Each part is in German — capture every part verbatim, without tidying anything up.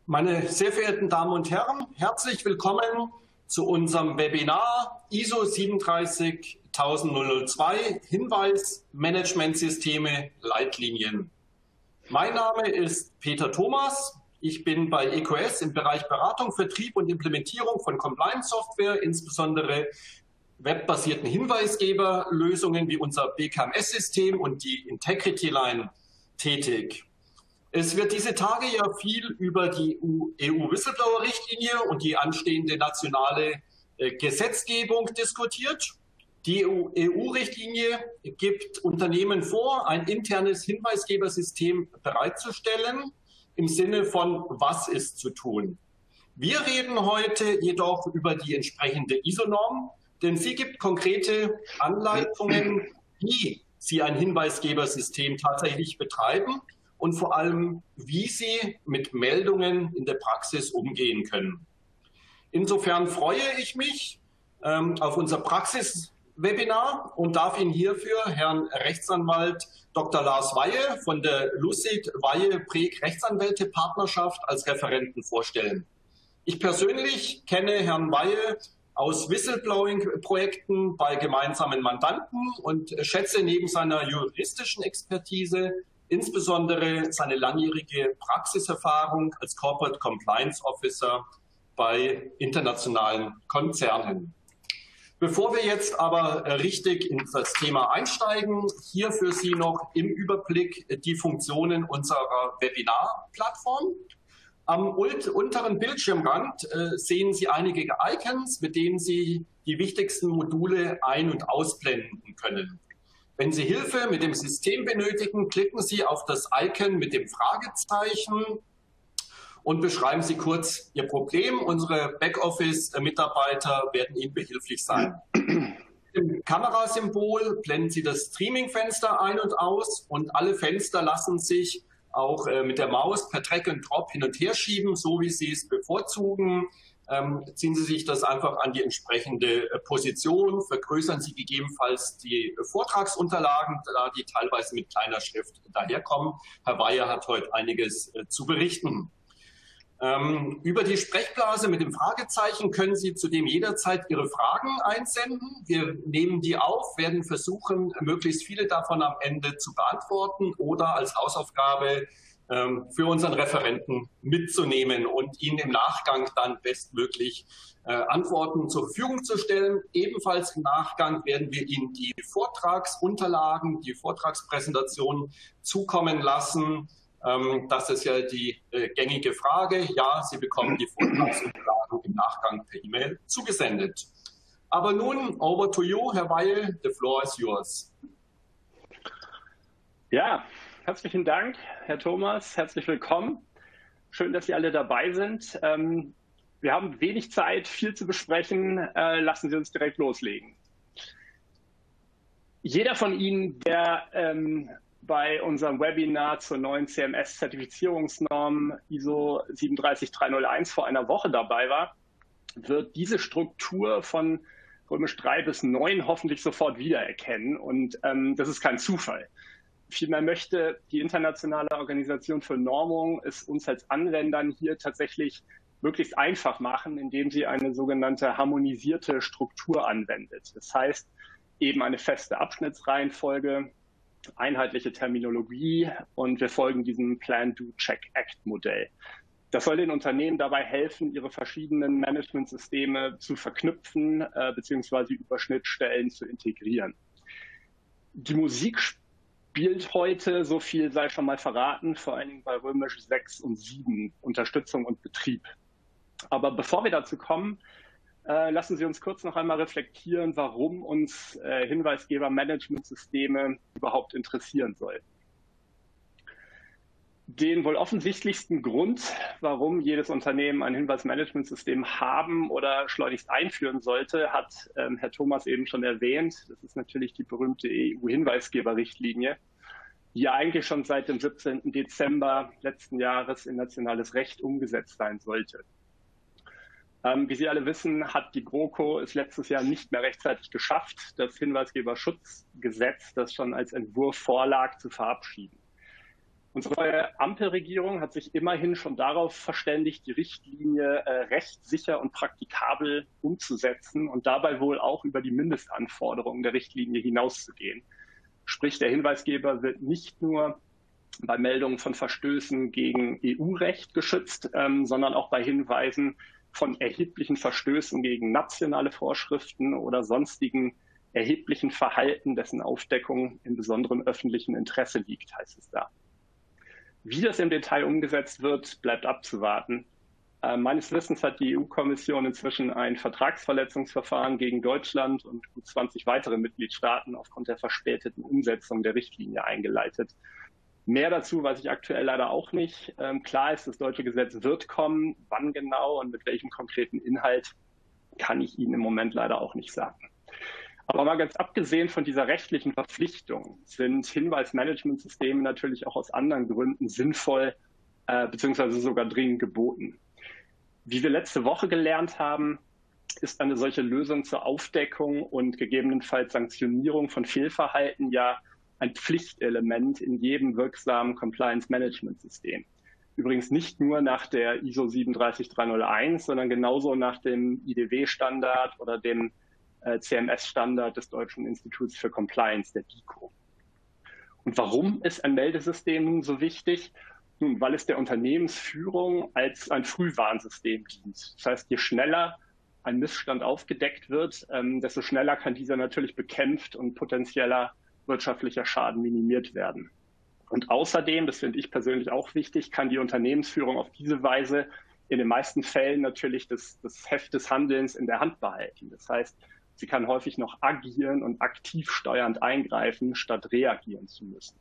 Meine sehr verehrten Damen und Herren, herzlich willkommen zu unserem Webinar I S O siebenunddreißigtausendzwei Hinweis Managementsysteme Leitlinien. Mein Name ist Peter Thomas. Ich bin bei E Q S im Bereich Beratung, Vertrieb und Implementierung von Compliance-Software, insbesondere webbasierten Hinweisgeberlösungen wie unser B K M S-System und die Integrity Line tätig. Es wird diese Tage ja viel über die E U-Whistleblower-Richtlinie und die anstehende nationale Gesetzgebung diskutiert. Die E U-Richtlinie gibt Unternehmen vor, ein internes Hinweisgebersystem bereitzustellen, im Sinne von, was ist zu tun. Wir reden heute jedoch über die entsprechende I S O-Norm, denn sie gibt konkrete Anleitungen, wie Sie ein Hinweisgebersystem tatsächlich betreiben und vor allem, wie Sie mit Meldungen in der Praxis umgehen können. Insofern freue ich mich ähm, auf unser Praxiswebinar und darf Ihnen hierfür Herrn Rechtsanwalt Doktor Lars Weihe von der Lucid Weihe Preg Rechtsanwälte Partnerschaft als Referenten vorstellen. Ich persönlich kenne Herrn Weihe aus Whistleblowing-Projekten bei gemeinsamen Mandanten und schätze neben seiner juristischen Expertise insbesondere seine langjährige Praxiserfahrung als Corporate Compliance Officer bei internationalen Konzernen. Bevor wir jetzt aber richtig in das Thema einsteigen, hier für Sie noch im Überblick die Funktionen unserer Webinar-Plattform. Am unteren Bildschirmrand äh, sehen Sie einige Icons, mit denen Sie die wichtigsten Module ein- und ausblenden können. Wenn Sie Hilfe mit dem System benötigen, klicken Sie auf das Icon mit dem Fragezeichen und beschreiben Sie kurz Ihr Problem. Unsere Backoffice-Mitarbeiter werden Ihnen behilflich sein. Mit dem Kamerasymbol blenden Sie das Streaming-Fenster ein und aus und alle Fenster lassen sich auch äh, mit der Maus per Drag and Drop hin und her schieben, so wie Sie es bevorzugen. Ähm, ziehen Sie sich das einfach an die entsprechende äh, Position, vergrößern Sie gegebenenfalls die äh, Vortragsunterlagen, da die teilweise mit kleiner Schrift daherkommen. Herr Weihe hat heute einiges äh, zu berichten. Ähm, über die Sprechblase mit dem Fragezeichen können Sie zudem jederzeit Ihre Fragen einsenden. Wir nehmen die auf, werden versuchen, möglichst viele davon am Ende zu beantworten oder als Hausaufgabe ähm, für unseren Referenten mitzunehmen und Ihnen im Nachgang dann bestmöglich äh, Antworten zur Verfügung zu stellen. Ebenfalls im Nachgang werden wir Ihnen die Vortragsunterlagen, die Vortragspräsentation zukommen lassen. Das ist ja die äh, gängige Frage. Ja, Sie bekommen die Vortragsunterlagen im Nachgang per E-Mail zugesendet. Aber nun, over to you, Herr Weihe, the floor is yours. Ja, herzlichen Dank, Herr Thomas, herzlich willkommen. Schön, dass Sie alle dabei sind. Ähm, wir haben wenig Zeit, viel zu besprechen. Äh, lassen Sie uns direkt loslegen. Jeder von Ihnen, der ähm, bei unserem Webinar zur neuen C M S-Zertifizierungsnorm I S O sieben drei drei null eins vor einer Woche dabei war, wird diese Struktur von Römisch drei bis neun hoffentlich sofort wiedererkennen. Und ähm, das ist kein Zufall. Vielmehr möchte die Internationale Organisation für Normung es uns als Anwendern hier tatsächlich möglichst einfach machen, indem sie eine sogenannte harmonisierte Struktur anwendet. Das heißt, eben eine feste Abschnittsreihenfolge, einheitliche Terminologie und wir folgen diesem Plan-Do-Check-Act-Modell. Das soll den Unternehmen dabei helfen, ihre verschiedenen Managementsysteme zu verknüpfen äh, bzw. über Schnittstellen zu integrieren. Die Musik spielt heute, so viel sei schon mal verraten, vor allen Dingen bei Römisch sechs und sieben, Unterstützung und Betrieb. Aber bevor wir dazu kommen, Äh, lassen Sie uns kurz noch einmal reflektieren, warum uns äh, Hinweisgeber-Managementsysteme überhaupt interessieren sollten. Den wohl offensichtlichsten Grund, warum jedes Unternehmen ein Hinweismanagementsystem haben oder schleunigst einführen sollte, hat ähm, Herr Thomas eben schon erwähnt. Das ist natürlich die berühmte E U-Hinweisgeberrichtlinie, die ja eigentlich schon seit dem siebzehnten Dezember letzten Jahres in nationales Recht umgesetzt sein sollte. Ähm, wie Sie alle wissen, hat die GroKo es letztes Jahr nicht mehr rechtzeitig geschafft, das Hinweisgeberschutzgesetz, das schon als Entwurf vorlag, zu verabschieden. Unsere neue Ampelregierung hat sich immerhin schon darauf verständigt, die Richtlinie äh, rechtssicher und praktikabel umzusetzen und dabei wohl auch über die Mindestanforderungen der Richtlinie hinauszugehen. Sprich, der Hinweisgeber wird nicht nur bei Meldungen von Verstößen gegen E U-Recht geschützt, ähm, sondern auch bei Hinweisen von erheblichen Verstößen gegen nationale Vorschriften oder sonstigen erheblichen Verhalten, dessen Aufdeckung in besonderem öffentlichen Interesse liegt, heißt es da. Wie das im Detail umgesetzt wird, bleibt abzuwarten. Äh, meines Wissens hat die E U-Kommission inzwischen ein Vertragsverletzungsverfahren gegen Deutschland und gut zwanzig weitere Mitgliedstaaten aufgrund der verspäteten Umsetzung der Richtlinie eingeleitet. Mehr dazu weiß ich aktuell leider auch nicht. Ähm, klar ist, das deutsche Gesetz wird kommen. Wann genau und mit welchem konkreten Inhalt, kann ich Ihnen im Moment leider auch nicht sagen. Aber mal ganz abgesehen von dieser rechtlichen Verpflichtung sind Hinweismanagementsysteme natürlich auch aus anderen Gründen sinnvoll äh, beziehungsweise sogar dringend geboten. Wie wir letzte Woche gelernt haben, ist eine solche Lösung zur Aufdeckung und gegebenenfalls Sanktionierung von Fehlverhalten ja ein Pflichtelement in jedem wirksamen Compliance-Management-System. Übrigens nicht nur nach der I S O sieben drei drei null eins, sondern genauso nach dem I D W-Standard oder dem C M S-Standard des Deutschen Instituts für Compliance, der D I C O. Und warum ist ein Meldesystem nun so wichtig? Nun, weil es der Unternehmensführung als ein Frühwarnsystem dient. Das heißt, je schneller ein Missstand aufgedeckt wird, desto schneller kann dieser natürlich bekämpft und potenzieller wirtschaftlicher Schaden minimiert werden. Und außerdem, das finde ich persönlich auch wichtig, kann die Unternehmensführung auf diese Weise in den meisten Fällen natürlich das, das Heft des Handelns in der Hand behalten. Das heißt, sie kann häufig noch agieren und aktiv steuernd eingreifen, statt reagieren zu müssen.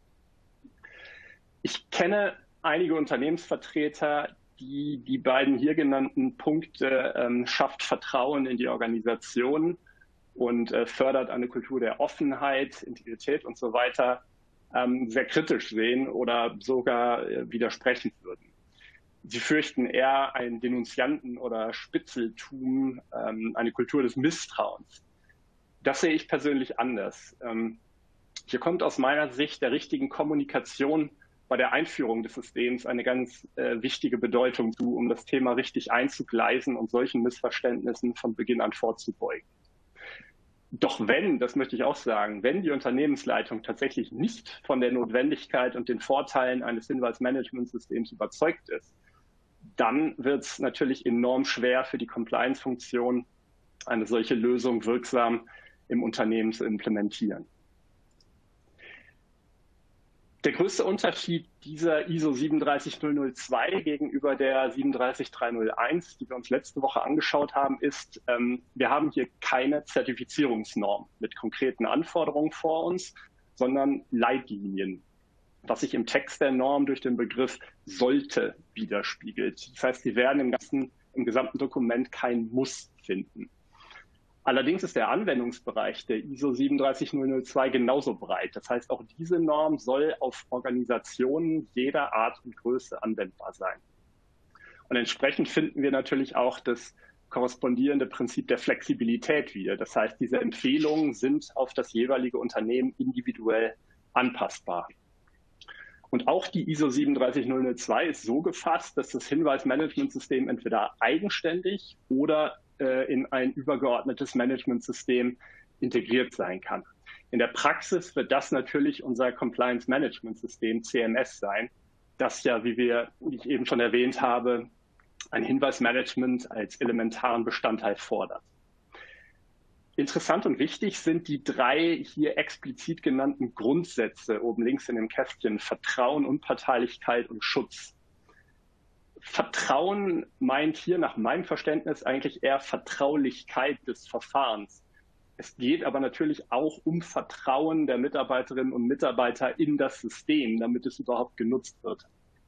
Ich kenne einige Unternehmensvertreter, die die beiden hier genannten Punkte ähm, schafft Vertrauen in die Organisation und äh, fördert eine Kultur der Offenheit, Integrität und so weiter, ähm, sehr kritisch sehen oder sogar äh, widersprechen würden. Sie fürchten eher ein Denunzianten- oder Spitzeltum, ähm, eine Kultur des Misstrauens. Das sehe ich persönlich anders. Ähm, hier kommt aus meiner Sicht der richtigen Kommunikation bei der Einführung des Systems eine ganz äh, wichtige Bedeutung zu, um das Thema richtig einzugleisen und solchen Missverständnissen von Beginn an vorzubeugen. Doch wenn, das möchte ich auch sagen, wenn die Unternehmensleitung tatsächlich nicht von der Notwendigkeit und den Vorteilen eines Hinweismanagementsystems überzeugt ist, dann wird es natürlich enorm schwer für die Compliance-Funktion, eine solche Lösung wirksam im Unternehmen zu implementieren. Der größte Unterschied dieser I S O sieben drei null null zwei gegenüber der sieben drei drei null eins, die wir uns letzte Woche angeschaut haben, ist, ähm, wir haben hier keine Zertifizierungsnorm mit konkreten Anforderungen vor uns, sondern Leitlinien, was sich im Text der Norm durch den Begriff sollte widerspiegelt. Das heißt, Sie werden im, ganzen, im gesamten Dokument kein Muss finden. Allerdings ist der Anwendungsbereich der I S O sieben drei null null zwei genauso breit. Das heißt, auch diese Norm soll auf Organisationen jeder Art und Größe anwendbar sein. Und entsprechend finden wir natürlich auch das korrespondierende Prinzip der Flexibilität wieder. Das heißt, diese Empfehlungen sind auf das jeweilige Unternehmen individuell anpassbar. Und auch die I S O sieben drei null null zwei ist so gefasst, dass das Hinweismanagementsystem entweder eigenständig oder äh, in ein übergeordnetes Managementsystem integriert sein kann. In der Praxis wird das natürlich unser Compliance Management System C M S sein, das ja, wie wir, wie ich eben schon erwähnt habe, ein Hinweismanagement als elementaren Bestandteil fordert. Interessant und wichtig sind die drei hier explizit genannten Grundsätze oben links in dem Kästchen: Vertrauen, Unparteilichkeit und Schutz. Vertrauen meint hier nach meinem Verständnis eigentlich eher Vertraulichkeit des Verfahrens. Es geht aber natürlich auch um Vertrauen der Mitarbeiterinnen und Mitarbeiter in das System, damit es überhaupt genutzt wird.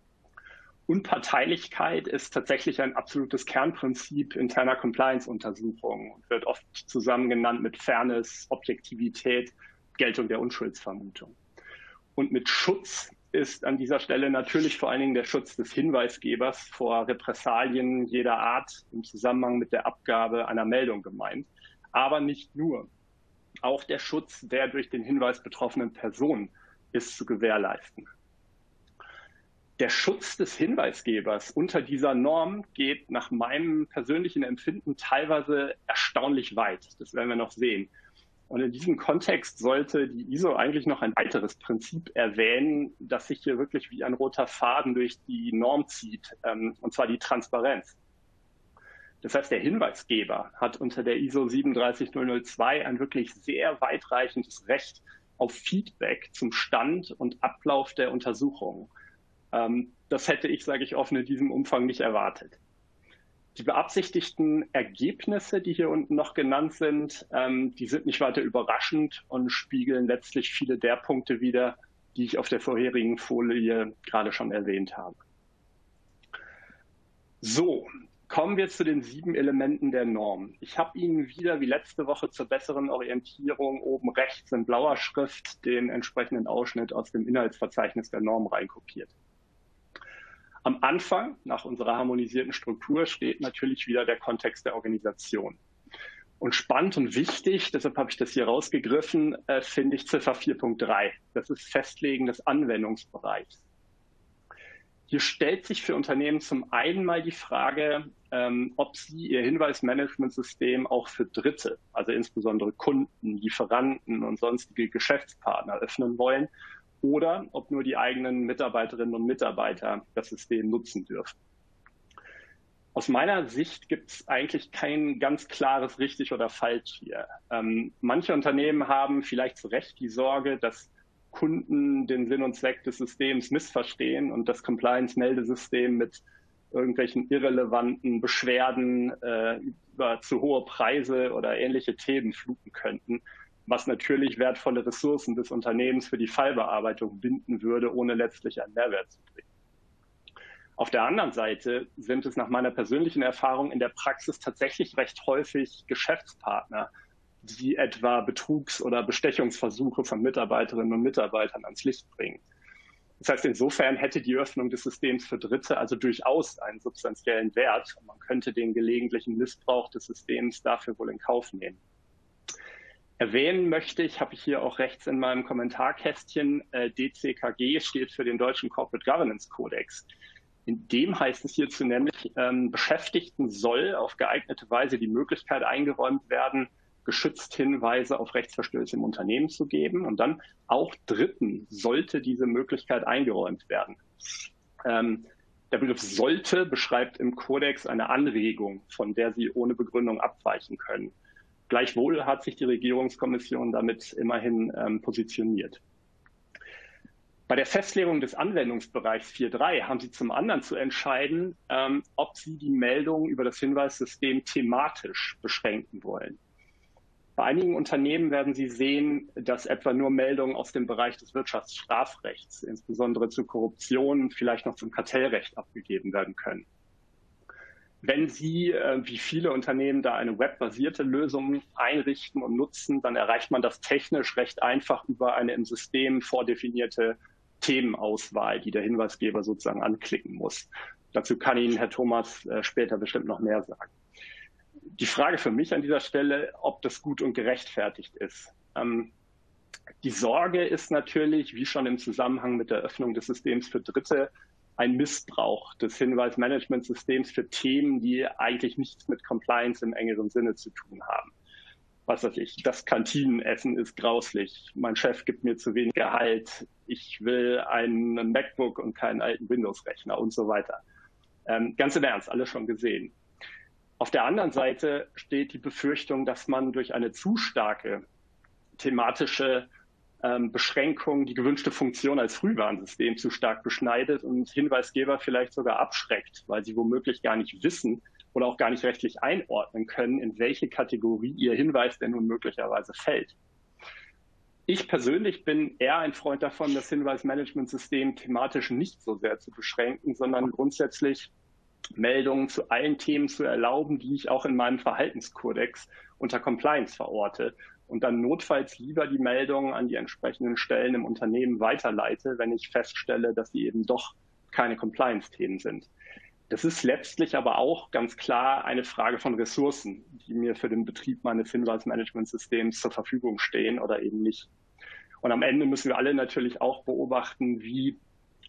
Unparteilichkeit ist tatsächlich ein absolutes Kernprinzip interner Compliance-Untersuchungen und wird oft zusammen genannt mit Fairness, Objektivität, Geltung der Unschuldsvermutung. Und mit Schutz ist an dieser Stelle natürlich vor allen Dingen der Schutz des Hinweisgebers vor Repressalien jeder Art im Zusammenhang mit der Abgabe einer Meldung gemeint. Aber nicht nur. Auch der Schutz der durch den Hinweis betroffenen Person ist zu gewährleisten. Der Schutz des Hinweisgebers unter dieser Norm geht nach meinem persönlichen Empfinden teilweise erstaunlich weit. Das werden wir noch sehen. Und in diesem Kontext sollte die I S O eigentlich noch ein weiteres Prinzip erwähnen, das sich hier wirklich wie ein roter Faden durch die Norm zieht, und zwar die Transparenz. Das heißt, der Hinweisgeber hat unter der I S O sieben drei null null zwei ein wirklich sehr weitreichendes Recht auf Feedback zum Stand und Ablauf der Untersuchung. Das hätte ich, sage ich offen, in diesem Umfang nicht erwartet. Die beabsichtigten Ergebnisse, die hier unten noch genannt sind, die sind nicht weiter überraschend und spiegeln letztlich viele der Punkte wider, die ich auf der vorherigen Folie gerade schon erwähnt habe. So, kommen wir zu den sieben Elementen der Norm. Ich habe Ihnen wieder wie letzte Woche zur besseren Orientierung oben rechts in blauer Schrift den entsprechenden Ausschnitt aus dem Inhaltsverzeichnis der Norm reinkopiert. Am Anfang, nach unserer harmonisierten Struktur, steht natürlich wieder der Kontext der Organisation. Und spannend und wichtig, deshalb habe ich das hier rausgegriffen, äh, finde ich Ziffer vier Punkt drei. Das ist Festlegen des Anwendungsbereichs. Hier stellt sich für Unternehmen zum einen mal die Frage, ähm, ob sie ihr Hinweismanagementsystem auch für Dritte, also insbesondere Kunden, Lieferanten und sonstige Geschäftspartner öffnen wollen, oder ob nur die eigenen Mitarbeiterinnen und Mitarbeiter das System nutzen dürfen. Aus meiner Sicht gibt es eigentlich kein ganz klares richtig oder falsch hier. Ähm, manche Unternehmen haben vielleicht zu Recht die Sorge, dass Kunden den Sinn und Zweck des Systems missverstehen und das Compliance-Meldesystem mit irgendwelchen irrelevanten Beschwerden äh, über zu hohe Preise oder ähnliche Themen fluten könnten, was natürlich wertvolle Ressourcen des Unternehmens für die Fallbearbeitung binden würde, ohne letztlich einen Mehrwert zu bringen. Auf der anderen Seite sind es nach meiner persönlichen Erfahrung in der Praxis tatsächlich recht häufig Geschäftspartner, die etwa Betrugs- oder Bestechungsversuche von Mitarbeiterinnen und Mitarbeitern ans Licht bringen. Das heißt, insofern hätte die Öffnung des Systems für Dritte also durchaus einen substanziellen Wert. Und man könnte den gelegentlichen Missbrauch des Systems dafür wohl in Kauf nehmen. Erwähnen möchte ich, habe ich hier auch rechts in meinem Kommentarkästchen, äh, D C K G steht für den Deutschen Corporate Governance Kodex. In dem heißt es hierzu nämlich, ähm, Beschäftigten soll auf geeignete Weise die Möglichkeit eingeräumt werden, geschützt Hinweise auf Rechtsverstöße im Unternehmen zu geben. Und dann auch Dritten sollte diese Möglichkeit eingeräumt werden. Ähm, der Begriff sollte beschreibt im Kodex eine Anregung, von der Sie ohne Begründung abweichen können. Gleichwohl hat sich die Regierungskommission damit immerhin ähm, positioniert. Bei der Festlegung des Anwendungsbereichs vier Punkt drei haben Sie zum anderen zu entscheiden, ähm, ob Sie die Meldung über das Hinweissystem thematisch beschränken wollen. Bei einigen Unternehmen werden Sie sehen, dass etwa nur Meldungen aus dem Bereich des Wirtschaftsstrafrechts, insbesondere zu Korruption und vielleicht noch zum Kartellrecht abgegeben werden können. Wenn Sie, äh, wie viele Unternehmen, da eine webbasierte Lösung einrichten und nutzen, dann erreicht man das technisch recht einfach über eine im System vordefinierte Themenauswahl, die der Hinweisgeber sozusagen anklicken muss. Dazu kann Ihnen Herr Thomas äh, später bestimmt noch mehr sagen. Die Frage für mich an dieser Stelle, ob das gut und gerechtfertigt ist. Ähm, die Sorge ist natürlich, wie schon im Zusammenhang mit der Öffnung des Systems für Dritte, ein Missbrauch des Hinweismanagementsystems für Themen, die eigentlich nichts mit Compliance im engeren Sinne zu tun haben. Was weiß ich, das Kantinenessen ist grauslich, mein Chef gibt mir zu wenig Gehalt, ich will einen MacBook und keinen alten Windows-Rechner und so weiter. Ähm, ganz im Ernst, alles schon gesehen. Auf der anderen Seite steht die Befürchtung, dass man durch eine zu starke thematische ähm, Beschränkung die gewünschte Funktion als Frühwarnsystem zu stark beschneidet und Hinweisgeber vielleicht sogar abschreckt, weil sie womöglich gar nicht wissen oder auch gar nicht rechtlich einordnen können, in welche Kategorie ihr Hinweis denn nun möglicherweise fällt. Ich persönlich bin eher ein Freund davon, das Hinweismanagementsystem thematisch nicht so sehr zu beschränken, sondern grundsätzlich Meldungen zu allen Themen zu erlauben, die ich auch in meinem Verhaltenskodex unter Compliance verorte und dann notfalls lieber die Meldungen an die entsprechenden Stellen im Unternehmen weiterleite, wenn ich feststelle, dass sie eben doch keine Compliance-Themen sind. Das ist letztlich aber auch ganz klar eine Frage von Ressourcen, die mir für den Betrieb meines Hinweismanagementsystems zur Verfügung stehen oder eben nicht. Und am Ende müssen wir alle natürlich auch beobachten, wie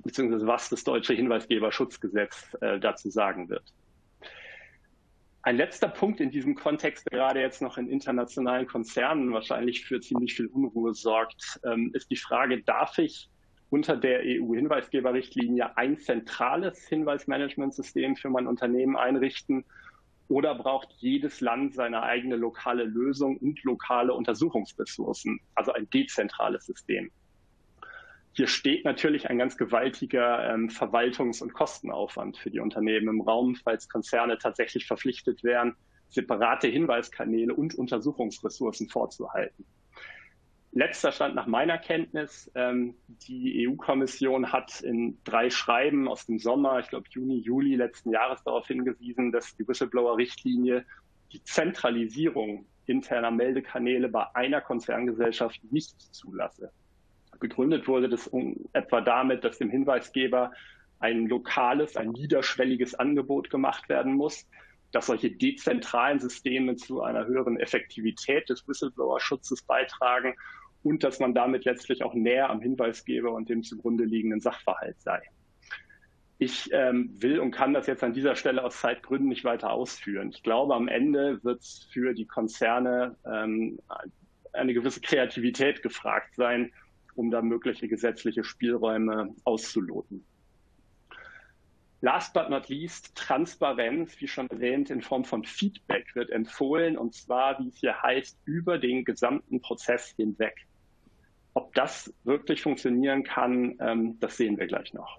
beziehungsweise was das deutsche Hinweisgeberschutzgesetz äh, dazu sagen wird. Ein letzter Punkt in diesem Kontext, der gerade jetzt noch in internationalen Konzernen wahrscheinlich für ziemlich viel Unruhe sorgt, ähm, ist die Frage, darf ich unter der E U-Hinweisgeberrichtlinie ein zentrales Hinweismanagementsystem für mein Unternehmen einrichten oder braucht jedes Land seine eigene lokale Lösung und lokale Untersuchungsressourcen, also ein dezentrales System? Hier steht natürlich ein ganz gewaltiger ähm, Verwaltungs- und Kostenaufwand für die Unternehmen im Raum, falls Konzerne tatsächlich verpflichtet wären, separate Hinweiskanäle und Untersuchungsressourcen vorzuhalten. Letzter Stand nach meiner Kenntnis, ähm, die E U-Kommission hat in drei Schreiben aus dem Sommer, ich glaube Juni, Juli letzten Jahres darauf hingewiesen, dass die Whistleblower-Richtlinie die Zentralisierung interner Meldekanäle bei einer Konzerngesellschaft nicht zulasse. Begründet wurde das um, etwa damit, dass dem Hinweisgeber ein lokales, ein niederschwelliges Angebot gemacht werden muss, dass solche dezentralen Systeme zu einer höheren Effektivität des Whistleblower-Schutzes beitragen und dass man damit letztlich auch näher am Hinweisgeber und dem zugrunde liegenden Sachverhalt sei. Ich ähm, will und kann das jetzt an dieser Stelle aus Zeitgründen nicht weiter ausführen. Ich glaube, am Ende wird es für die Konzerne ähm, eine gewisse Kreativität gefragt sein, um da mögliche gesetzliche Spielräume auszuloten. Last but not least, Transparenz, wie schon erwähnt, in Form von Feedback wird empfohlen, und zwar, wie es hier heißt, über den gesamten Prozess hinweg. Ob das wirklich funktionieren kann, ähm, das sehen wir gleich noch.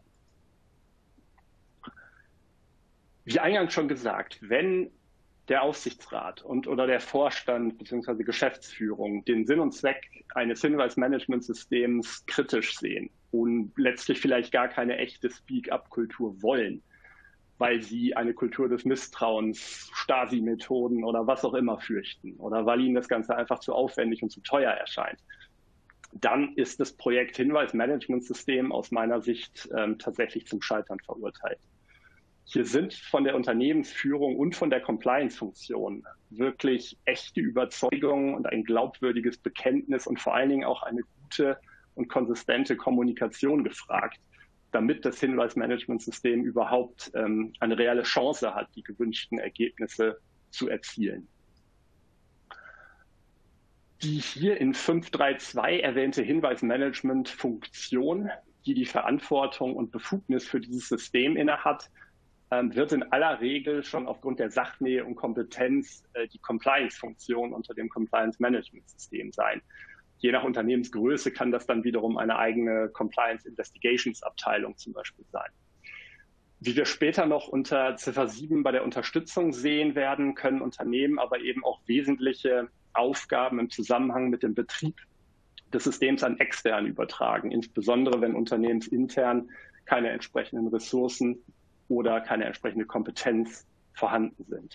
Wie eingangs schon gesagt, wenn der Aufsichtsrat und oder der Vorstand bzw. Geschäftsführung den Sinn und Zweck eines Hinweismanagementsystems kritisch sehen und letztlich vielleicht gar keine echte Speak-up-Kultur wollen, weil sie eine Kultur des Misstrauens, Stasi-Methoden oder was auch immer fürchten oder weil ihnen das Ganze einfach zu aufwendig und zu teuer erscheint, dann ist das Projekt Hinweismanagementsystem aus meiner Sicht ähm, tatsächlich zum Scheitern verurteilt. Hier sind von der Unternehmensführung und von der Compliance-Funktion wirklich echte Überzeugungen und ein glaubwürdiges Bekenntnis und vor allen Dingen auch eine gute und konsistente Kommunikation gefragt, damit das Hinweismanagementsystem überhaupt ähm, eine reelle Chance hat, die gewünschten Ergebnisse zu erzielen. Die hier in fünf Punkt drei Punkt zwei erwähnte Hinweismanagement-Funktion, die die Verantwortung und Befugnis für dieses System innehat, wird in aller Regel schon aufgrund der Sachnähe und Kompetenz äh, die Compliance-Funktion unter dem Compliance-Management-System sein. Je nach Unternehmensgröße kann das dann wiederum eine eigene Compliance-Investigations-Abteilung zum Beispiel sein. Wie wir später noch unter Ziffer sieben bei der Unterstützung sehen werden, können Unternehmen aber eben auch wesentliche Aufgaben im Zusammenhang mit dem Betrieb des Systems an extern übertragen, insbesondere wenn unternehmensintern keine entsprechenden Ressourcen oder keine entsprechende Kompetenz vorhanden sind.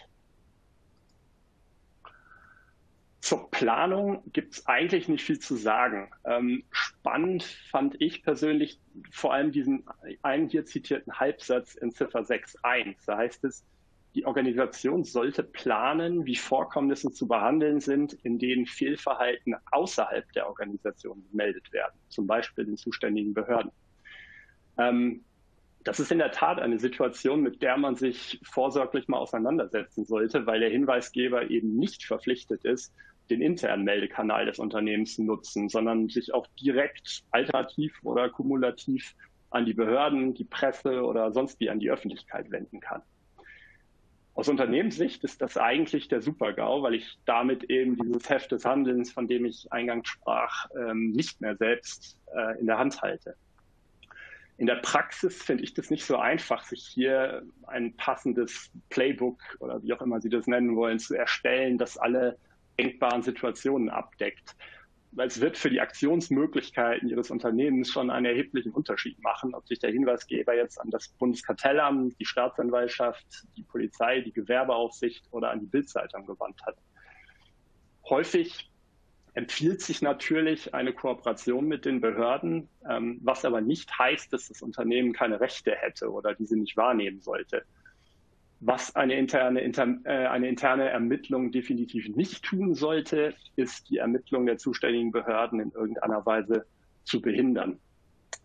Zur Planung gibt es eigentlich nicht viel zu sagen. Ähm, spannend fand ich persönlich vor allem diesen einen hier zitierten Halbsatz in Ziffer sechs Punkt eins. Da heißt es, die Organisation sollte planen, wie Vorkommnisse zu behandeln sind, in denen Fehlverhalten außerhalb der Organisation gemeldet werden, zum Beispiel den zuständigen Behörden. Ähm, Das ist in der Tat eine Situation, mit der man sich vorsorglich mal auseinandersetzen sollte, weil der Hinweisgeber eben nicht verpflichtet ist, den internen Meldekanal des Unternehmens zu nutzen, sondern sich auch direkt alternativ oder kumulativ an die Behörden, die Presse oder sonst wie an die Öffentlichkeit wenden kann. Aus Unternehmenssicht ist das eigentlich der Super-GAU, weil ich damit eben dieses Heft des Handelns, von dem ich eingangs sprach, nicht mehr selbst in der Hand halte. In der Praxis finde ich das nicht so einfach, sich hier ein passendes Playbook oder wie auch immer Sie das nennen wollen, zu erstellen, das alle denkbaren Situationen abdeckt. Weil es wird für die Aktionsmöglichkeiten Ihres Unternehmens schon einen erheblichen Unterschied machen, ob sich der Hinweisgeber jetzt an das Bundeskartellamt, die Staatsanwaltschaft, die Polizei, die Gewerbeaufsicht oder an die Bild-Zeitung gewandt hat. Häufig empfiehlt sich natürlich eine Kooperation mit den Behörden, ähm, was aber nicht heißt, dass das Unternehmen keine Rechte hätte oder diese nicht wahrnehmen sollte. Was eine interne, inter, äh, eine interne Ermittlung definitiv nicht tun sollte, ist die Ermittlung der zuständigen Behörden in irgendeiner Weise zu behindern.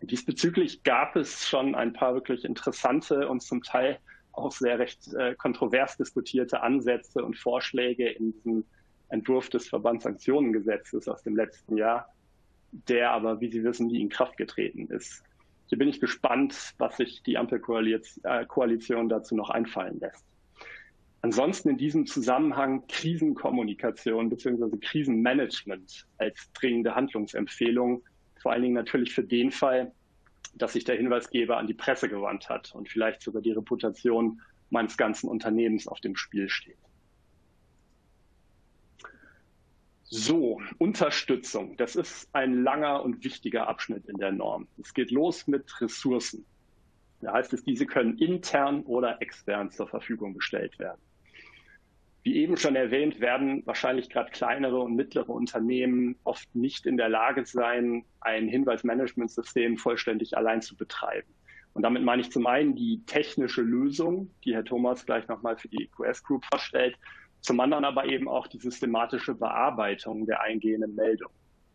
Diesbezüglich gab es schon ein paar wirklich interessante und zum Teil auch sehr recht äh, kontrovers diskutierte Ansätze und Vorschläge in diesem Entwurf des Verbandssanktionengesetzes aus dem letzten Jahr, der aber, wie Sie wissen, nie in Kraft getreten ist. Hier bin ich gespannt, was sich die Ampelkoalition dazu noch einfallen lässt. Ansonsten in diesem Zusammenhang Krisenkommunikation bzw. Krisenmanagement als dringende Handlungsempfehlung, vor allen Dingen natürlich für den Fall, dass sich der Hinweisgeber an die Presse gewandt hat und vielleicht sogar die Reputation meines ganzen Unternehmens auf dem Spiel steht. So, Unterstützung. Das ist ein langer und wichtiger Abschnitt in der Norm. Es geht los mit Ressourcen. Da heißt es, diese können intern oder extern zur Verfügung gestellt werden. Wie eben schon erwähnt, werden wahrscheinlich gerade kleinere und mittlere Unternehmen oft nicht in der Lage sein, ein Hinweismanagementsystem vollständig allein zu betreiben. Und damit meine ich zum einen die technische Lösung, die Herr Thomas gleich nochmal für die E Q S Group vorstellt, zum anderen aber eben auch die systematische Bearbeitung der eingehenden Meldung.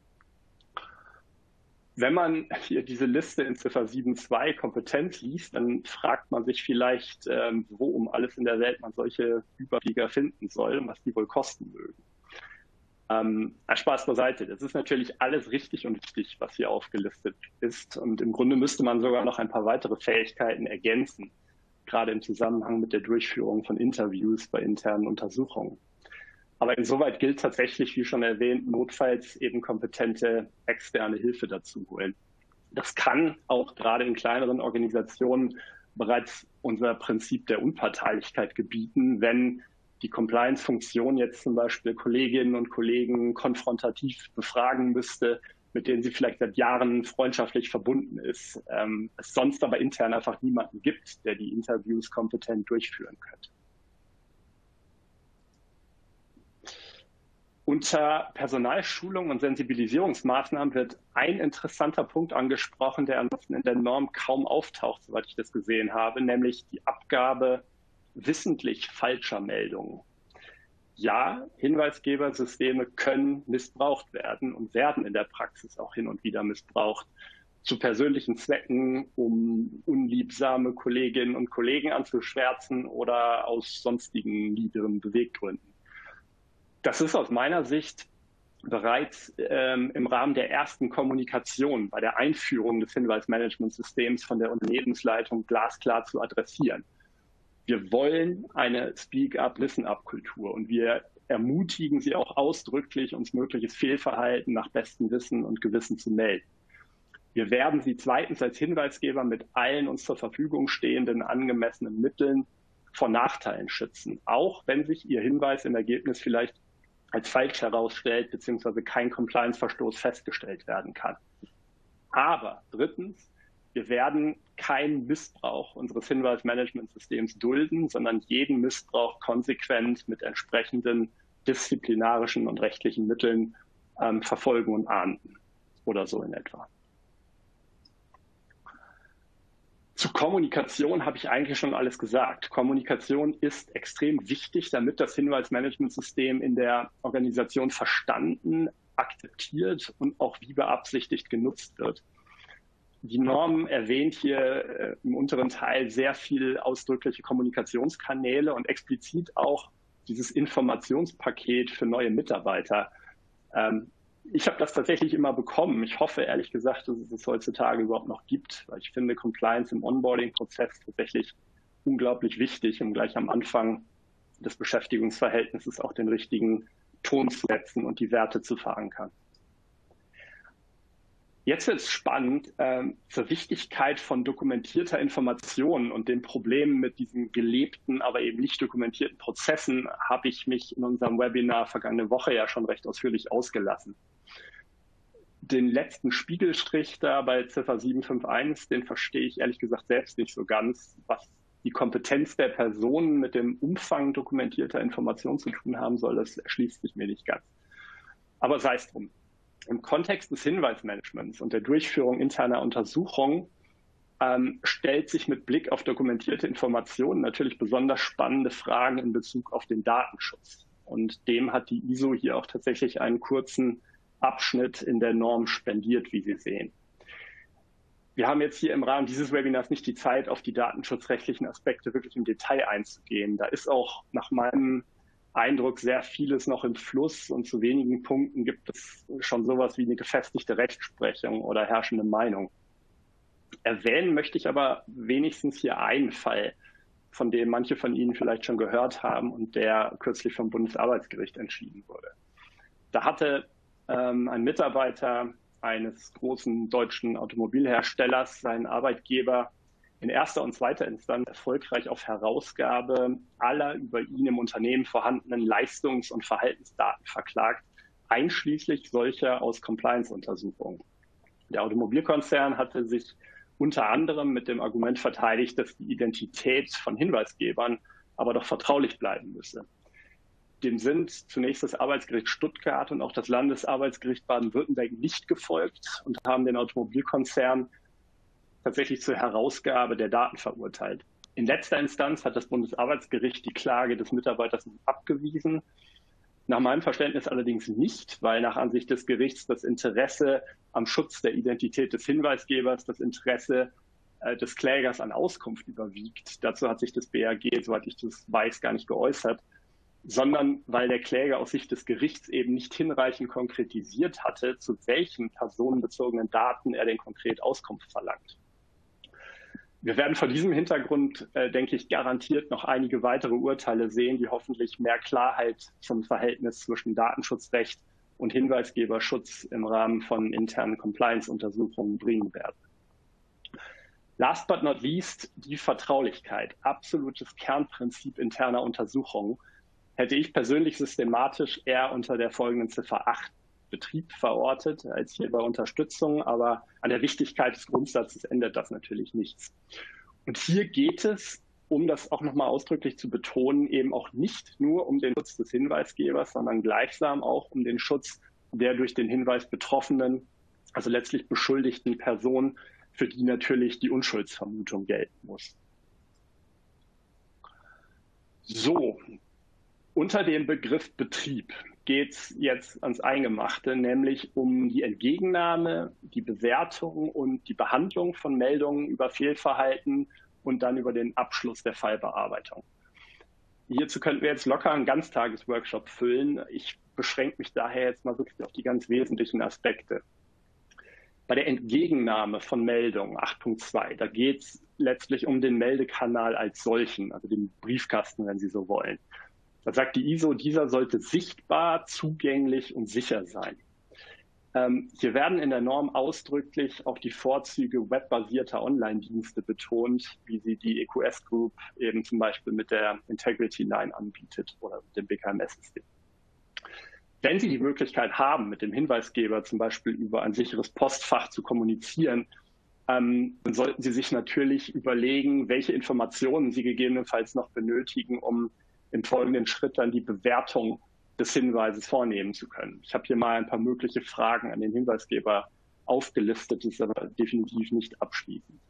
Wenn man hier diese Liste in Ziffer sieben Punkt zwei Kompetenz liest, dann fragt man sich vielleicht, ähm, wo um alles in der Welt man solche Überflieger finden soll und was die wohl kosten mögen. Ähm, Spaß beiseite. Das ist natürlich alles richtig und wichtig, was hier aufgelistet ist. Und im Grunde müsste man sogar noch ein paar weitere Fähigkeiten ergänzen, gerade im Zusammenhang mit der Durchführung von Interviews bei internen Untersuchungen. Aber insoweit gilt tatsächlich, wie schon erwähnt, notfalls eben kompetente externe Hilfe dazu holen. Das kann auch gerade in kleineren Organisationen bereits unser Prinzip der Unparteilichkeit gebieten, wenn die Compliance-Funktion jetzt zum Beispiel Kolleginnen und Kollegen konfrontativ befragen müsste, mit denen sie vielleicht seit Jahren freundschaftlich verbunden ist, ähm, es sonst aber intern einfach niemanden gibt, der die Interviews kompetent durchführen könnte. Unter Personalschulung und Sensibilisierungsmaßnahmen wird ein interessanter Punkt angesprochen, der ansonsten in der Norm kaum auftaucht, soweit ich das gesehen habe, nämlich die Abgabe wissentlich falscher Meldungen. Ja, Hinweisgebersysteme können missbraucht werden und werden in der Praxis auch hin und wieder missbraucht. Zu persönlichen Zwecken, um unliebsame Kolleginnen und Kollegen anzuschwärzen oder aus sonstigen niederen Beweggründen. Das ist aus meiner Sicht bereits ähm, im Rahmen der ersten Kommunikation bei der Einführung des Hinweismanagementsystems von der Unternehmensleitung glasklar zu adressieren. Wir wollen eine Speak-up, Listen-up-Kultur und wir ermutigen Sie auch ausdrücklich, uns mögliches Fehlverhalten nach bestem Wissen und Gewissen zu melden. Wir werden Sie zweitens als Hinweisgeber mit allen uns zur Verfügung stehenden angemessenen Mitteln vor Nachteilen schützen, auch wenn sich Ihr Hinweis im Ergebnis vielleicht als falsch herausstellt, beziehungsweise kein Compliance-Verstoß festgestellt werden kann. Aber drittens, wir werden keinen Missbrauch unseres Hinweismanagementsystems dulden, sondern jeden Missbrauch konsequent mit entsprechenden disziplinarischen und rechtlichen Mitteln ähm, verfolgen und ahnden oder so in etwa. Zu Kommunikation habe ich eigentlich schon alles gesagt. Kommunikation ist extrem wichtig, damit das Hinweismanagementsystem in der Organisation verstanden, akzeptiert und auch wie beabsichtigt genutzt wird. Die Norm erwähnt hier äh, im unteren Teil sehr viel ausdrückliche Kommunikationskanäle und explizit auch dieses Informationspaket für neue Mitarbeiter. Ähm, Ich habe das tatsächlich immer bekommen. Ich hoffe, ehrlich gesagt, dass es es heutzutage überhaupt noch gibt, weil ich finde Compliance im Onboarding-Prozess tatsächlich unglaublich wichtig, um gleich am Anfang des Beschäftigungsverhältnisses auch den richtigen Ton zu setzen und die Werte zu verankern. Jetzt wird es spannend. Ähm, zur Wichtigkeit von dokumentierter Information und den Problemen mit diesen gelebten, aber eben nicht dokumentierten Prozessen habe ich mich in unserem Webinar vergangene Woche ja schon recht ausführlich ausgelassen. Den letzten Spiegelstrich da bei Ziffer sieben Punkt fünf Punkt eins, den verstehe ich ehrlich gesagt selbst nicht so ganz, was die Kompetenz der Personen mit dem Umfang dokumentierter Informationen zu tun haben soll, das erschließt sich mir nicht ganz. Aber sei es drum. Im Kontext des Hinweismanagements und der Durchführung interner Untersuchungen ähm, stellt sich mit Blick auf dokumentierte Informationen natürlich besonders spannende Fragen in Bezug auf den Datenschutz. Und dem hat die I S O hier auch tatsächlich einen kurzen Abschnitt in der Norm spendiert, wie Sie sehen. Wir haben jetzt hier im Rahmen dieses Webinars nicht die Zeit, auf die datenschutzrechtlichen Aspekte wirklich im Detail einzugehen. Da ist auch nach meinem Eindruck sehr vieles noch im Fluss und zu wenigen Punkten gibt es schon sowas wie eine gefestigte Rechtsprechung oder herrschende Meinung. Erwähnen möchte ich aber wenigstens hier einen Fall, von dem manche von Ihnen vielleicht schon gehört haben und der kürzlich vom Bundesarbeitsgericht entschieden wurde. Da hatte ähm, ein Mitarbeiter eines großen deutschen Automobilherstellers seinen Arbeitgeber in erster und zweiter Instanz erfolgreich auf Herausgabe aller über ihn im Unternehmen vorhandenen Leistungs- und Verhaltensdaten verklagt, einschließlich solcher aus Compliance-Untersuchungen. Der Automobilkonzern hatte sich unter anderem mit dem Argument verteidigt, dass die Identität von Hinweisgebern aber doch vertraulich bleiben müsse. Dem sind zunächst das Arbeitsgericht Stuttgart und auch das Landesarbeitsgericht Baden-Württemberg nicht gefolgt und haben den Automobilkonzern tatsächlich zur Herausgabe der Daten verurteilt. In letzter Instanz hat das Bundesarbeitsgericht die Klage des Mitarbeiters abgewiesen. Nach meinem Verständnis allerdings nicht, weil nach Ansicht des Gerichts das Interesse am Schutz der Identität des Hinweisgebers, das Interesse äh, des Klägers an Auskunft überwiegt. Dazu hat sich das B A G, soweit ich das weiß, gar nicht geäußert, sondern weil der Kläger aus Sicht des Gerichts eben nicht hinreichend konkretisiert hatte, zu welchen personenbezogenen Daten er denn konkret Auskunft verlangt. Wir werden vor diesem Hintergrund, äh, denke ich, garantiert noch einige weitere Urteile sehen, die hoffentlich mehr Klarheit zum Verhältnis zwischen Datenschutzrecht und Hinweisgeberschutz im Rahmen von internen Compliance-Untersuchungen bringen werden. Last but not least, die Vertraulichkeit, absolutes Kernprinzip interner Untersuchungen, hätte ich persönlich systematisch eher unter der folgenden Ziffer acht Betrieb verortet als hier bei Unterstützung, aber an der Wichtigkeit des Grundsatzes ändert das natürlich nichts. Und hier geht es, um das auch nochmal ausdrücklich zu betonen, eben auch nicht nur um den Schutz des Hinweisgebers, sondern gleichsam auch um den Schutz der durch den Hinweis betroffenen, also letztlich beschuldigten Person, für die natürlich die Unschuldsvermutung gelten muss. So. Unter dem Begriff Betrieb geht es jetzt ans Eingemachte, nämlich um die Entgegennahme, die Bewertung und die Behandlung von Meldungen über Fehlverhalten und dann über den Abschluss der Fallbearbeitung. Hierzu könnten wir jetzt locker einen Ganztagesworkshop füllen. Ich beschränke mich daher jetzt mal wirklich auf die ganz wesentlichen Aspekte. Bei der Entgegennahme von Meldungen, acht Punkt zwei, da geht es letztlich um den Meldekanal als solchen, also den Briefkasten, wenn Sie so wollen. Da sagt die I S O, dieser sollte sichtbar, zugänglich und sicher sein. Ähm, hier werden in der Norm ausdrücklich auch die Vorzüge webbasierter Online-Dienste betont, wie sie die E Q S Group eben zum Beispiel mit der Integrity Line anbietet oder mit dem B K M S-System. Wenn Sie die Möglichkeit haben, mit dem Hinweisgeber zum Beispiel über ein sicheres Postfach zu kommunizieren, ähm, dann sollten Sie sich natürlich überlegen, welche Informationen Sie gegebenenfalls noch benötigen, um im folgenden Schritt dann die Bewertung des Hinweises vornehmen zu können. Ich habe hier mal ein paar mögliche Fragen an den Hinweisgeber aufgelistet, das ist aber definitiv nicht abschließend.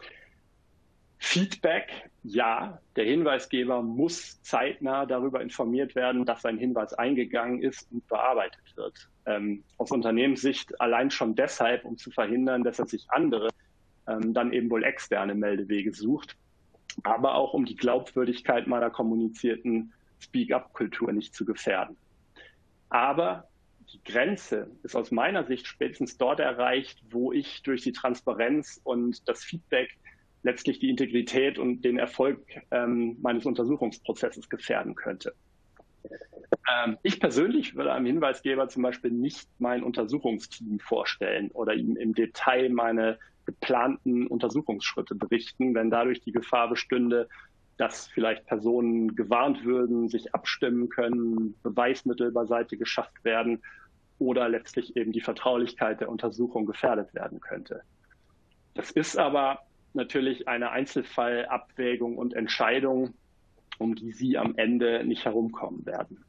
Feedback, ja, der Hinweisgeber muss zeitnah darüber informiert werden, dass ein Hinweis eingegangen ist und bearbeitet wird. Ähm, aus Unternehmenssicht allein schon deshalb, um zu verhindern, dass er sich andere, ähm, dann eben wohl externe Meldewege sucht, aber auch um die Glaubwürdigkeit meiner kommunizierten Speak-up-Kultur nicht zu gefährden. Aber die Grenze ist aus meiner Sicht spätestens dort erreicht, wo ich durch die Transparenz und das Feedback letztlich die Integrität und den Erfolg ähm, meines Untersuchungsprozesses gefährden könnte. Ähm, ich persönlich würde einem Hinweisgeber zum Beispiel nicht mein Untersuchungsteam vorstellen oder ihm im Detail meine geplanten Untersuchungsschritte berichten, wenn dadurch die Gefahr bestünde, dass vielleicht Personen gewarnt würden, sich abstimmen können, Beweismittel beiseite geschafft werden oder letztlich eben die Vertraulichkeit der Untersuchung gefährdet werden könnte. Das ist aber natürlich eine Einzelfallabwägung und Entscheidung, um die Sie am Ende nicht herumkommen werden.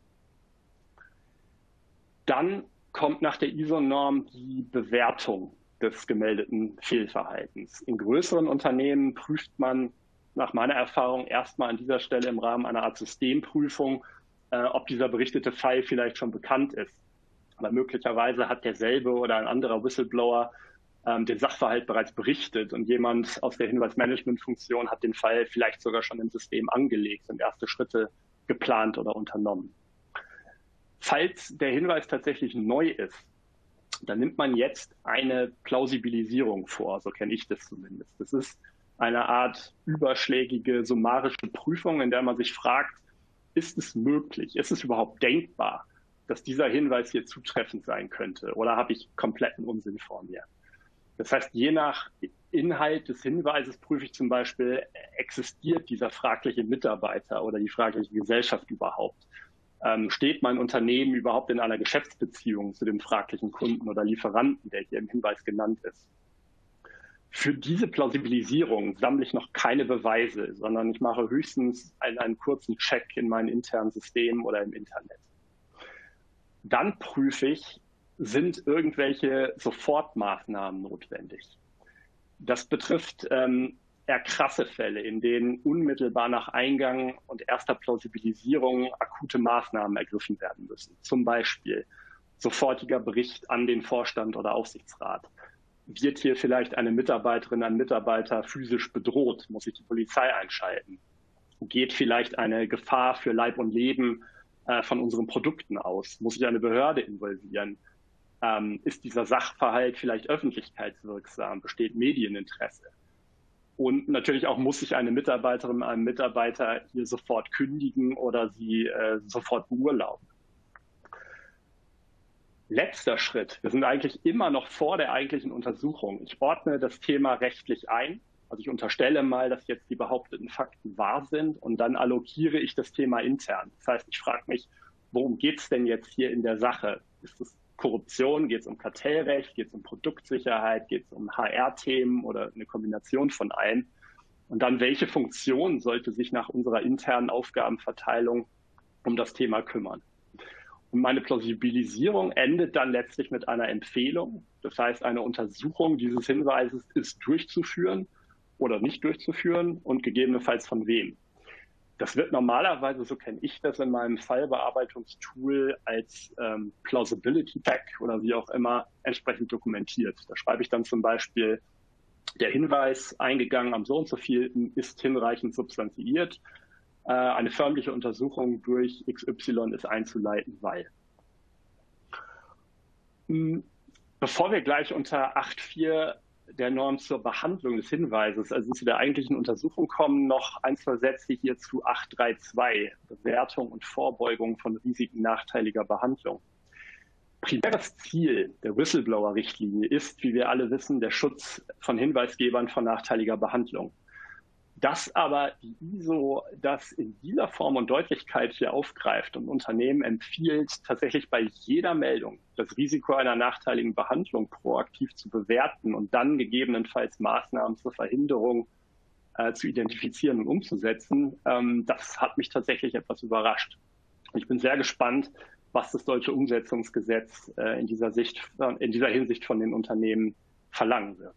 Dann kommt nach der I S O-Norm die Bewertung des gemeldeten Fehlverhaltens. In größeren Unternehmen prüft man nach meiner Erfahrung erstmal an dieser Stelle im Rahmen einer Art Systemprüfung, äh, ob dieser berichtete Fall vielleicht schon bekannt ist. Aber möglicherweise hat derselbe oder ein anderer Whistleblower ähm, den Sachverhalt bereits berichtet und jemand aus der Hinweismanagementfunktion hat den Fall vielleicht sogar schon im System angelegt und erste Schritte geplant oder unternommen. Falls der Hinweis tatsächlich neu ist, dann nimmt man jetzt eine Plausibilisierung vor, so kenne ich das zumindest. Das ist eine Art überschlägige summarische Prüfung, in der man sich fragt, ist es möglich, ist es überhaupt denkbar, dass dieser Hinweis hier zutreffend sein könnte, oder habe ich kompletten Unsinn vor mir? Das heißt, je nach Inhalt des Hinweises prüfe ich zum Beispiel, existiert dieser fragliche Mitarbeiter oder die fragliche Gesellschaft überhaupt? Ähm, steht mein Unternehmen überhaupt in einer Geschäftsbeziehung zu dem fraglichen Kunden oder Lieferanten, der hier im Hinweis genannt ist? Für diese Plausibilisierung sammle ich noch keine Beweise, sondern ich mache höchstens einen, einen kurzen Check in meinen internen Systemen oder im Internet. Dann prüfe ich, sind irgendwelche Sofortmaßnahmen notwendig. Das betrifft ähm, eher krasse Fälle, in denen unmittelbar nach Eingang und erster Plausibilisierung akute Maßnahmen ergriffen werden müssen. Zum Beispiel sofortiger Bericht an den Vorstand oder Aufsichtsrat. Wird hier vielleicht eine Mitarbeiterin, ein Mitarbeiter physisch bedroht? Muss ich die Polizei einschalten? Geht vielleicht eine Gefahr für Leib und Leben äh, von unseren Produkten aus? Muss ich eine Behörde involvieren? Ähm, ist dieser Sachverhalt vielleicht öffentlichkeitswirksam? Besteht Medieninteresse? Und natürlich auch, muss sich eine Mitarbeiterin, einem Mitarbeiter hier sofort kündigen oder sie äh, sofort beurlauben. Letzter Schritt. Wir sind eigentlich immer noch vor der eigentlichen Untersuchung. Ich ordne das Thema rechtlich ein. Also ich unterstelle mal, dass jetzt die behaupteten Fakten wahr sind und dann allokiere ich das Thema intern. Das heißt, ich frage mich, worum geht es denn jetzt hier in der Sache? Ist es Korruption? Geht es um Kartellrecht? Geht es um Produktsicherheit? Geht es um H R-Themen oder eine Kombination von allen? Und dann, welche Funktion sollte sich nach unserer internen Aufgabenverteilung um das Thema kümmern? Und meine Plausibilisierung endet dann letztlich mit einer Empfehlung. Das heißt, eine Untersuchung dieses Hinweises ist durchzuführen oder nicht durchzuführen und gegebenenfalls von wem. Das wird normalerweise, so kenne ich das in meinem Fallbearbeitungstool, als ähm, Plausibility Pack oder wie auch immer entsprechend dokumentiert. Da schreibe ich dann zum Beispiel, der Hinweis eingegangen am so und so vielten ist hinreichend substanziiert. Äh, eine förmliche Untersuchung durch X Y ist einzuleiten, weil. Bevor wir gleich unter acht Punkt vier der Norm zur Behandlung des Hinweises, also zu der eigentlichen Untersuchung kommen, noch ein, zwei Sätze hier zu acht Punkt drei Punkt zwei, Bewertung und Vorbeugung von Risiken nachteiliger Behandlung. Primäres Ziel der Whistleblower-Richtlinie ist, wie wir alle wissen, der Schutz von Hinweisgebern von nachteiliger Behandlung. Dass aber die I S O das in dieser Form und Deutlichkeit hier aufgreift und Unternehmen empfiehlt, tatsächlich bei jeder Meldung das Risiko einer nachteiligen Behandlung proaktiv zu bewerten und dann gegebenenfalls Maßnahmen zur Verhinderung äh, zu identifizieren und umzusetzen, ähm, das hat mich tatsächlich etwas überrascht. Ich bin sehr gespannt, was das deutsche Umsetzungsgesetz äh, in dieser Sicht, in dieser Hinsicht von den Unternehmen verlangen wird.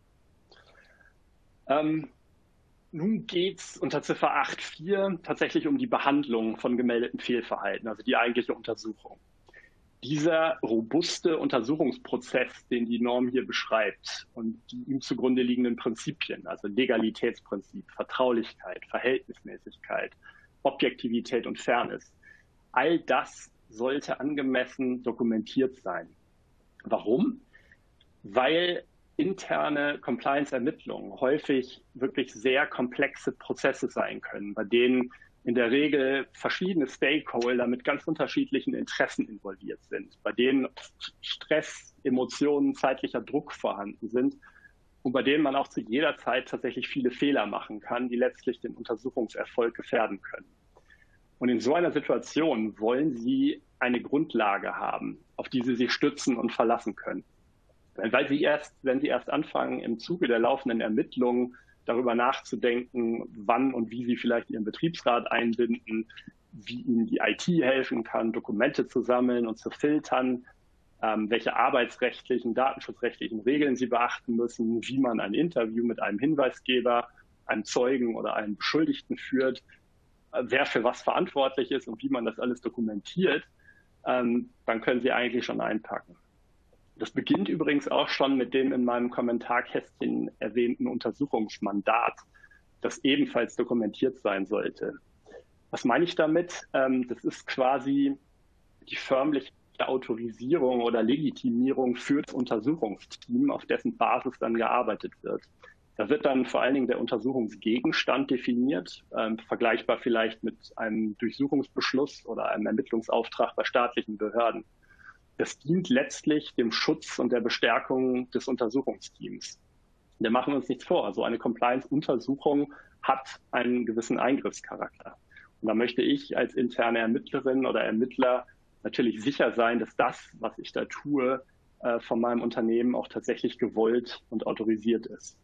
Ähm, Nun geht es unter Ziffer acht Punkt vier tatsächlich um die Behandlung von gemeldeten Fehlverhalten, also die eigentliche Untersuchung. Dieser robuste Untersuchungsprozess, den die Norm hier beschreibt und die ihm zugrunde liegenden Prinzipien, also Legalitätsprinzip, Vertraulichkeit, Verhältnismäßigkeit, Objektivität und Fairness, all das sollte angemessen dokumentiert sein. Warum? Weil interne Compliance-Ermittlungen häufig wirklich sehr komplexe Prozesse sein können, bei denen in der Regel verschiedene Stakeholder mit ganz unterschiedlichen Interessen involviert sind, bei denen Stress, Emotionen, zeitlicher Druck vorhanden sind und bei denen man auch zu jeder Zeit tatsächlich viele Fehler machen kann, die letztlich den Untersuchungserfolg gefährden können. Und in so einer Situation wollen Sie eine Grundlage haben, auf die Sie sich stützen und verlassen können. Weil Sie erst, wenn Sie erst anfangen, im Zuge der laufenden Ermittlungen darüber nachzudenken, wann und wie Sie vielleicht Ihren Betriebsrat einbinden, wie Ihnen die I T helfen kann, Dokumente zu sammeln und zu filtern, ähm, welche arbeitsrechtlichen, datenschutzrechtlichen Regeln Sie beachten müssen, wie man ein Interview mit einem Hinweisgeber, einem Zeugen oder einem Beschuldigten führt, äh, wer für was verantwortlich ist und wie man das alles dokumentiert, ähm, dann können Sie eigentlich schon einpacken. Das beginnt übrigens auch schon mit dem in meinem Kommentarkästchen erwähnten Untersuchungsmandat, das ebenfalls dokumentiert sein sollte. Was meine ich damit? Das ist quasi die förmliche Autorisierung oder Legitimierung für das Untersuchungsteam, auf dessen Basis dann gearbeitet wird. Da wird dann vor allen Dingen der Untersuchungsgegenstand definiert, äh, vergleichbar vielleicht mit einem Durchsuchungsbeschluss oder einem Ermittlungsauftrag bei staatlichen Behörden. Das dient letztlich dem Schutz und der Bestärkung des Untersuchungsteams. Wir machen uns nichts vor. Also eine Compliance-Untersuchung hat einen gewissen Eingriffscharakter. Und da möchte ich als interne Ermittlerin oder Ermittler natürlich sicher sein, dass das, was ich da tue, äh, von meinem Unternehmen auch tatsächlich gewollt und autorisiert ist.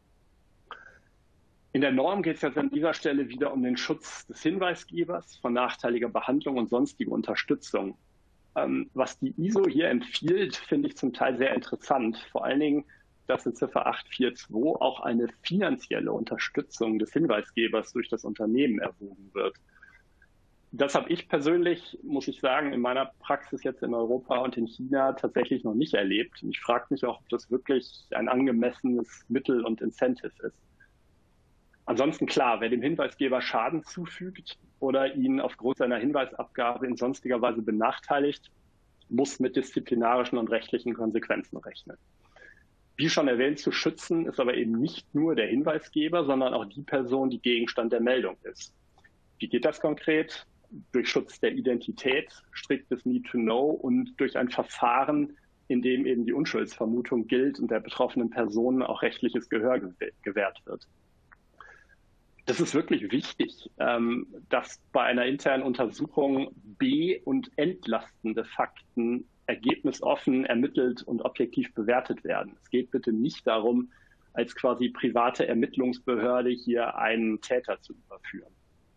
In der Norm geht es jetzt an dieser Stelle wieder um den Schutz des Hinweisgebers von nachteiliger Behandlung und sonstiger Unterstützung. Ähm, was die I S O hier empfiehlt, finde ich zum Teil sehr interessant. Vor allen Dingen, dass in Ziffer acht vier zwei auch eine finanzielle Unterstützung des Hinweisgebers durch das Unternehmen erwogen wird. Das habe ich persönlich, muss ich sagen, in meiner Praxis jetzt in Europa und in China tatsächlich noch nicht erlebt. Und ich frage mich auch, ob das wirklich ein angemessenes Mittel und Incentive ist. Ansonsten klar, wer dem Hinweisgeber Schaden zufügt oder ihn aufgrund seiner Hinweisabgabe in sonstiger Weise benachteiligt, muss mit disziplinarischen und rechtlichen Konsequenzen rechnen. Wie schon erwähnt, zu schützen ist aber eben nicht nur der Hinweisgeber, sondern auch die Person, die Gegenstand der Meldung ist. Wie geht das konkret? Durch Schutz der Identität, striktes Need to Know und durch ein Verfahren, in dem eben die Unschuldsvermutung gilt und der betroffenen Person auch rechtliches Gehör gewährt wird. Das ist wirklich wichtig, dass bei einer internen Untersuchung be- und entlastende Fakten ergebnisoffen ermittelt und objektiv bewertet werden. Es geht bitte nicht darum, als quasi private Ermittlungsbehörde hier einen Täter zu überführen.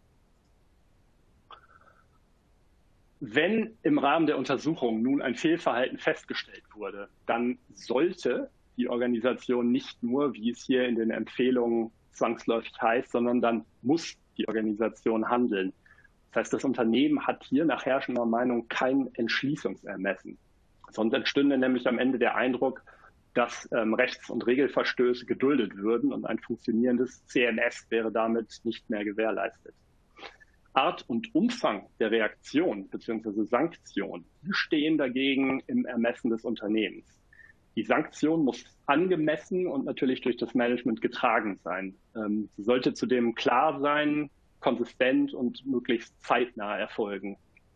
Wenn im Rahmen der Untersuchung nun ein Fehlverhalten festgestellt wurde, dann sollte die Organisation nicht nur, wie es hier in den Empfehlungen zwangsläufig heißt, sondern dann muss die Organisation handeln. Das heißt, das Unternehmen hat hier nach herrschender Meinung kein Entschließungsermessen. Sonst entstünde nämlich am Ende der Eindruck, dass ähm, Rechts- und Regelverstöße geduldet würden und ein funktionierendes C M S wäre damit nicht mehr gewährleistet. Art und Umfang der Reaktion bzw. Sanktion, die stehen dagegen im Ermessen des Unternehmens. Die Sanktion muss angemessen und natürlich durch das Management getragen sein. Ähm, sie sollte zudem klar sein, konsistent und möglichst zeitnah erfolgen.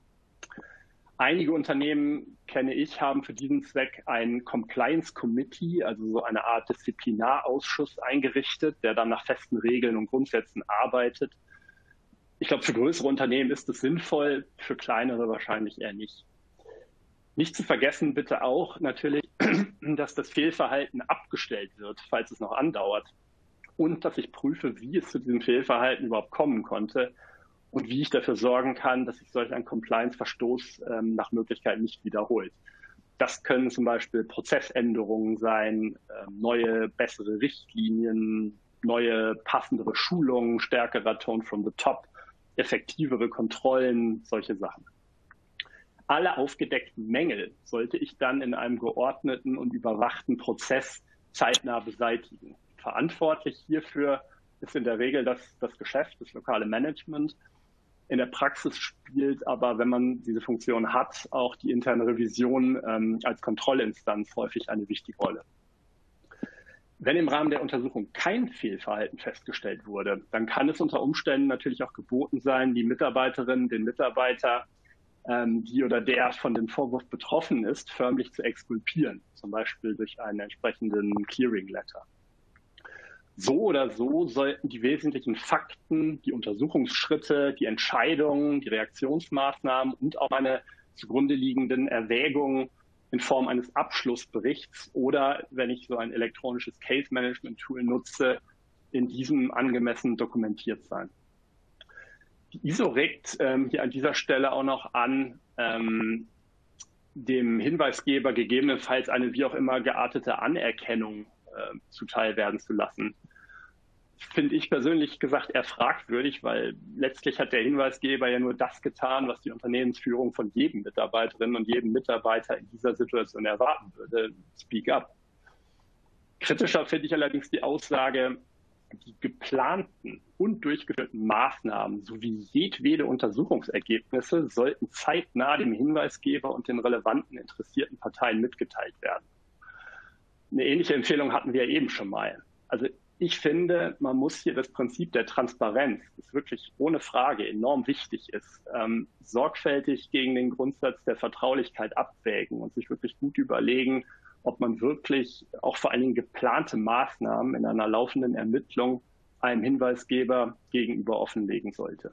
Einige Unternehmen, kenne ich, haben für diesen Zweck ein Compliance Committee, also so eine Art Disziplinarausschuss eingerichtet, der dann nach festen Regeln und Grundsätzen arbeitet. Ich glaube, für größere Unternehmen ist es sinnvoll, für kleinere wahrscheinlich eher nicht. Nicht zu vergessen bitte auch natürlich, dass das Fehlverhalten abgestellt wird, falls es noch andauert. Und dass ich prüfe, wie es zu diesem Fehlverhalten überhaupt kommen konnte und wie ich dafür sorgen kann, dass sich solch ein Compliance-Verstoß ähm, nach Möglichkeit nicht wiederholt. Das können zum Beispiel Prozessänderungen sein, äh, neue, bessere Richtlinien, neue, passendere Schulungen, stärkerer Tone from the top, effektivere Kontrollen, solche Sachen. Alle aufgedeckten Mängel sollte ich dann in einem geordneten und überwachten Prozess zeitnah beseitigen. Verantwortlich hierfür ist in der Regel das, das Geschäft, das lokale Management. In der Praxis spielt aber, wenn man diese Funktion hat, auch die interne Revision ähm, als Kontrollinstanz häufig eine wichtige Rolle. Wenn im Rahmen der Untersuchung kein Fehlverhalten festgestellt wurde, dann kann es unter Umständen natürlich auch geboten sein, die Mitarbeiterin, den Mitarbeiter, ähm, die oder der von dem Vorwurf betroffen ist, förmlich zu exkulpieren, zum Beispiel durch einen entsprechenden Clearing Letter. So oder so sollten die wesentlichen Fakten, die Untersuchungsschritte, die Entscheidungen, die Reaktionsmaßnahmen und auch eine zugrunde liegenden Erwägungen in Form eines Abschlussberichts oder, wenn ich so ein elektronisches Case-Management-Tool nutze, in diesem angemessen dokumentiert sein. Die I S O regt ähm, hier an dieser Stelle auch noch an, ähm, dem Hinweisgeber gegebenenfalls eine wie auch immer geartete Anerkennung äh, zuteil werden zu lassen. finde ich persönlich gesagt eher fragwürdig, weil letztlich hat der Hinweisgeber ja nur das getan, was die Unternehmensführung von jedem Mitarbeiterin und jedem Mitarbeiter in dieser Situation erwarten würde. Speak up. Kritischer finde ich allerdings die Aussage, die geplanten und durchgeführten Maßnahmen sowie jedwede Untersuchungsergebnisse sollten zeitnah dem Hinweisgeber und den relevanten interessierten Parteien mitgeteilt werden. Eine ähnliche Empfehlung hatten wir eben schon mal. Also ich finde, man muss hier das Prinzip der Transparenz, das wirklich ohne Frage enorm wichtig ist, ähm, sorgfältig gegen den Grundsatz der Vertraulichkeit abwägen und sich wirklich gut überlegen, ob man wirklich auch vor allen Dingen geplante Maßnahmen in einer laufenden Ermittlung einem Hinweisgeber gegenüber offenlegen sollte.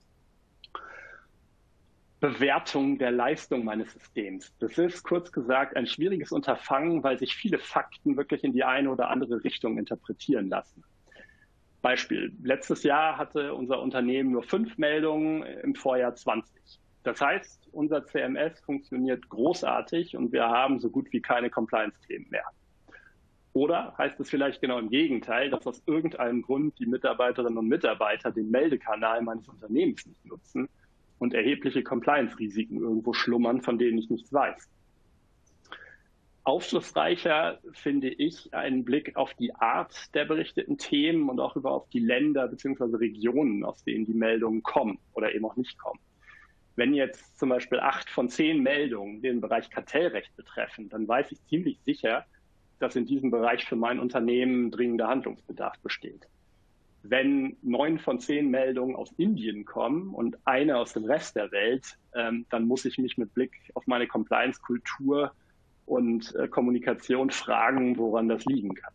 Bewertung der Leistung meines Systems. Das ist kurz gesagt ein schwieriges Unterfangen, weil sich viele Fakten wirklich in die eine oder andere Richtung interpretieren lassen. Beispiel: Letztes Jahr hatte unser Unternehmen nur fünf Meldungen, im Vorjahr zwanzig. Das heißt, unser C M S funktioniert großartig und wir haben so gut wie keine Compliance-Themen mehr. Oder heißt es vielleicht genau im Gegenteil, dass aus irgendeinem Grund die Mitarbeiterinnen und Mitarbeiter den Meldekanal meines Unternehmens nicht nutzen und erhebliche Compliance-Risiken irgendwo schlummern, von denen ich nichts weiß. Aufschlussreicher finde ich einen Blick auf die Art der berichteten Themen und auch über auf die Länder bzw. Regionen, aus denen die Meldungen kommen oder eben auch nicht kommen. Wenn jetzt zum Beispiel acht von zehn Meldungen den Bereich Kartellrecht betreffen, dann weiß ich ziemlich sicher, dass in diesem Bereich für mein Unternehmen dringender Handlungsbedarf besteht. Wenn neun von zehn Meldungen aus Indien kommen und eine aus dem Rest der Welt, ähm, dann muss ich mich mit Blick auf meine Compliance-Kultur und äh, Kommunikation fragen, woran das liegen kann.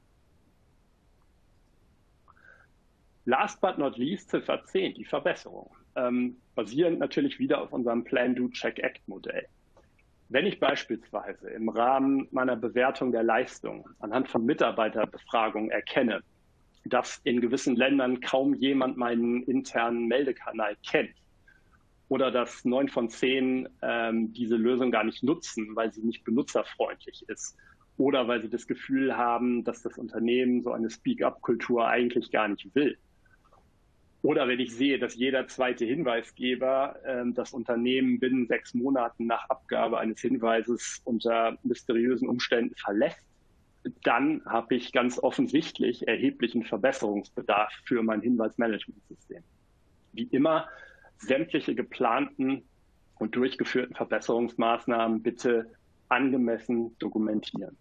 Last but not least, Ziffer zehn, die Verbesserung. Ähm, basierend natürlich wieder auf unserem Plan-Do-Check-Act-Modell. Wenn ich beispielsweise im Rahmen meiner Bewertung der Leistung anhand von Mitarbeiterbefragungen erkenne, dass in gewissen Ländern kaum jemand meinen internen Meldekanal kennt oder dass neun von zehn ähm, diese Lösung gar nicht nutzen, weil sie nicht benutzerfreundlich ist oder weil sie das Gefühl haben, dass das Unternehmen so eine Speak-up-Kultur eigentlich gar nicht will. Oder wenn ich sehe, dass jeder zweite Hinweisgeber ähm, das Unternehmen binnen sechs Monaten nach Abgabe eines Hinweises unter mysteriösen Umständen verlässt, dann habe ich ganz offensichtlich erheblichen Verbesserungsbedarf für mein Hinweismanagementsystem. Wie immer, sämtliche geplanten und durchgeführten Verbesserungsmaßnahmen bitte angemessen dokumentieren.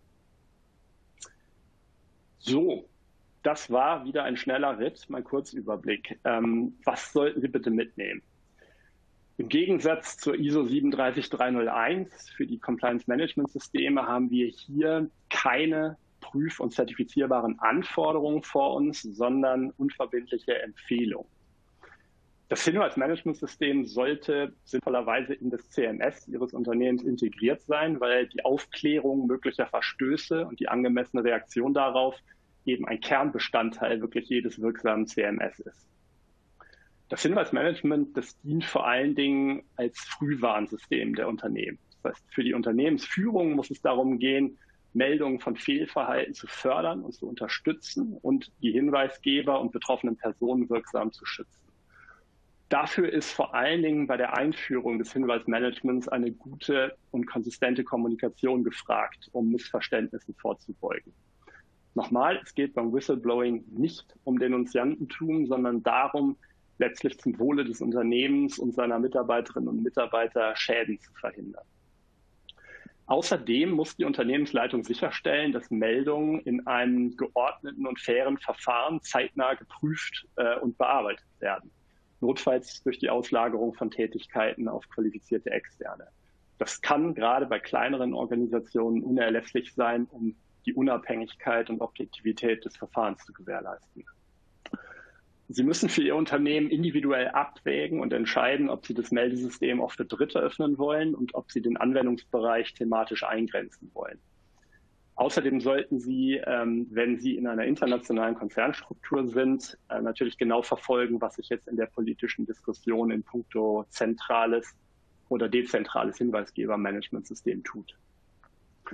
So, das war wieder ein schneller Ritt, mein Kurzüberblick. Ähm, was sollten Sie bitte mitnehmen? Im Gegensatz zur I S O sieben drei drei null eins für die Compliance-Management-Systeme haben wir hier keine prüf- und zertifizierbaren Anforderungen vor uns, sondern unverbindliche Empfehlungen. Das Hinweismanagementsystem sollte sinnvollerweise in das C M S Ihres Unternehmens integriert sein, weil die Aufklärung möglicher Verstöße und die angemessene Reaktion darauf eben ein Kernbestandteil wirklich jedes wirksamen C M S ist. Das Hinweismanagement, das dient vor allen Dingen als Frühwarnsystem der Unternehmen. Das heißt, für die Unternehmensführung muss es darum gehen, Meldungen von Fehlverhalten zu fördern und zu unterstützen und die Hinweisgeber und betroffenen Personen wirksam zu schützen. Dafür ist vor allen Dingen bei der Einführung des Hinweismanagements eine gute und konsistente Kommunikation gefragt, um Missverständnissen vorzubeugen. Nochmal, es geht beim Whistleblowing nicht um Denunziantentum, sondern darum, letztlich zum Wohle des Unternehmens und seiner Mitarbeiterinnen und Mitarbeiter Schäden zu verhindern. Außerdem muss die Unternehmensleitung sicherstellen, dass Meldungen in einem geordneten und fairen Verfahren zeitnah geprüft äh, und bearbeitet werden. Notfalls durch die Auslagerung von Tätigkeiten auf qualifizierte Externe. Das kann gerade bei kleineren Organisationen unerlässlich sein, um die Unabhängigkeit und Objektivität des Verfahrens zu gewährleisten. Sie müssen für Ihr Unternehmen individuell abwägen und entscheiden, ob Sie das Meldesystem auch für Dritte öffnen wollen und ob Sie den Anwendungsbereich thematisch eingrenzen wollen. Außerdem sollten Sie, ähm, wenn Sie in einer internationalen Konzernstruktur sind, äh, natürlich genau verfolgen, was sich jetzt in der politischen Diskussion in puncto zentrales oder dezentrales Hinweisgebermanagementsystem tut.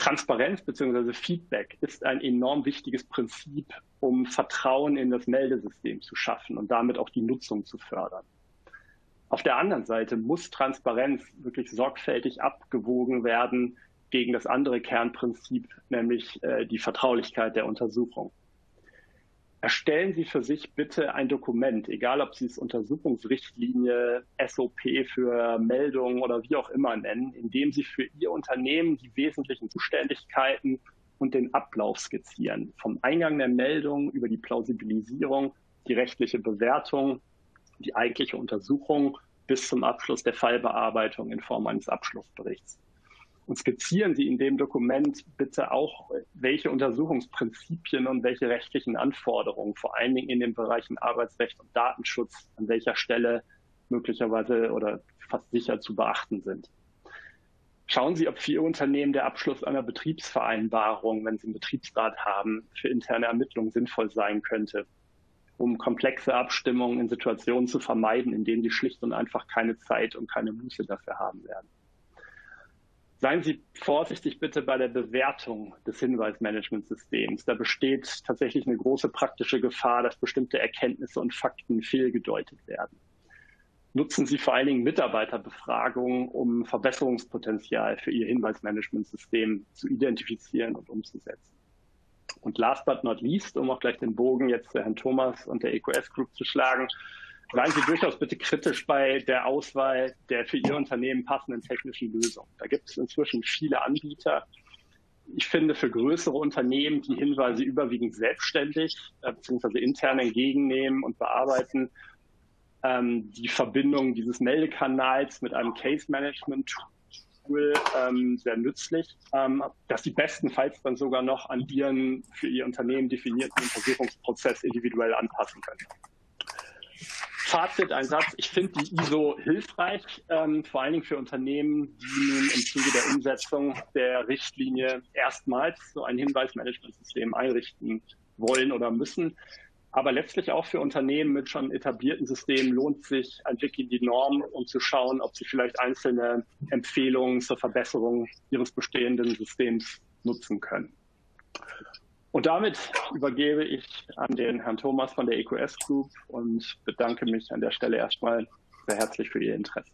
Transparenz bzw. Feedback ist ein enorm wichtiges Prinzip, um Vertrauen in das Meldesystem zu schaffen und damit auch die Nutzung zu fördern. Auf der anderen Seite muss Transparenz wirklich sorgfältig abgewogen werden gegen das andere Kernprinzip, nämlich äh, die Vertraulichkeit der Untersuchung. Erstellen Sie für sich bitte ein Dokument, egal ob Sie es Untersuchungsrichtlinie, S O P für Meldungen oder wie auch immer nennen, in dem Sie für Ihr Unternehmen die wesentlichen Zuständigkeiten und den Ablauf skizzieren. Vom Eingang der Meldung über die Plausibilisierung, die rechtliche Bewertung, die eigentliche Untersuchung bis zum Abschluss der Fallbearbeitung in Form eines Abschlussberichts. Und skizzieren Sie in dem Dokument bitte auch, welche Untersuchungsprinzipien und welche rechtlichen Anforderungen, vor allen Dingen in den Bereichen Arbeitsrecht und Datenschutz, an welcher Stelle möglicherweise oder fast sicher zu beachten sind. Schauen Sie, ob für Ihr Unternehmen der Abschluss einer Betriebsvereinbarung, wenn Sie einen Betriebsrat haben, für interne Ermittlungen sinnvoll sein könnte, um komplexe Abstimmungen in Situationen zu vermeiden, in denen Sie schlicht und einfach keine Zeit und keine Muße dafür haben werden. Seien Sie vorsichtig bitte bei der Bewertung des Hinweismanagementsystems. Da besteht tatsächlich eine große praktische Gefahr, dass bestimmte Erkenntnisse und Fakten fehlgedeutet werden. Nutzen Sie vor allen Dingen Mitarbeiterbefragungen, um Verbesserungspotenzial für Ihr Hinweismanagementsystem zu identifizieren und umzusetzen. Und last but not least, um auch gleich den Bogen jetzt zu Herrn Thomas und der E Q S Group zu schlagen, seien Sie durchaus bitte kritisch bei der Auswahl der für Ihr Unternehmen passenden technischen Lösungen. Da gibt es inzwischen viele Anbieter. Ich finde, für größere Unternehmen, die Hinweise überwiegend selbstständig äh, bzw. intern entgegennehmen und bearbeiten, ähm, die Verbindung dieses Meldekanals mit einem Case-Management-Tool ähm, sehr nützlich, ähm, dass Sie bestenfalls dann sogar noch an Ihren für Ihr Unternehmen definierten Untersuchungsprozess individuell anpassen können. Fazit, ein Satz. Ich finde die I S O hilfreich, ähm, vor allen Dingen für Unternehmen, die nun im Zuge der Umsetzung der Richtlinie erstmals so ein Hinweismanagementsystem einrichten wollen oder müssen. Aber letztlich auch für Unternehmen mit schon etablierten Systemen lohnt sich ein Blick in die Norm, um zu schauen, ob sie vielleicht einzelne Empfehlungen zur Verbesserung ihres bestehenden Systems nutzen können. Und damit übergebe ich an den Herrn Thomas von der E Q S Group und bedanke mich an der Stelle erstmal sehr herzlich für Ihr Interesse.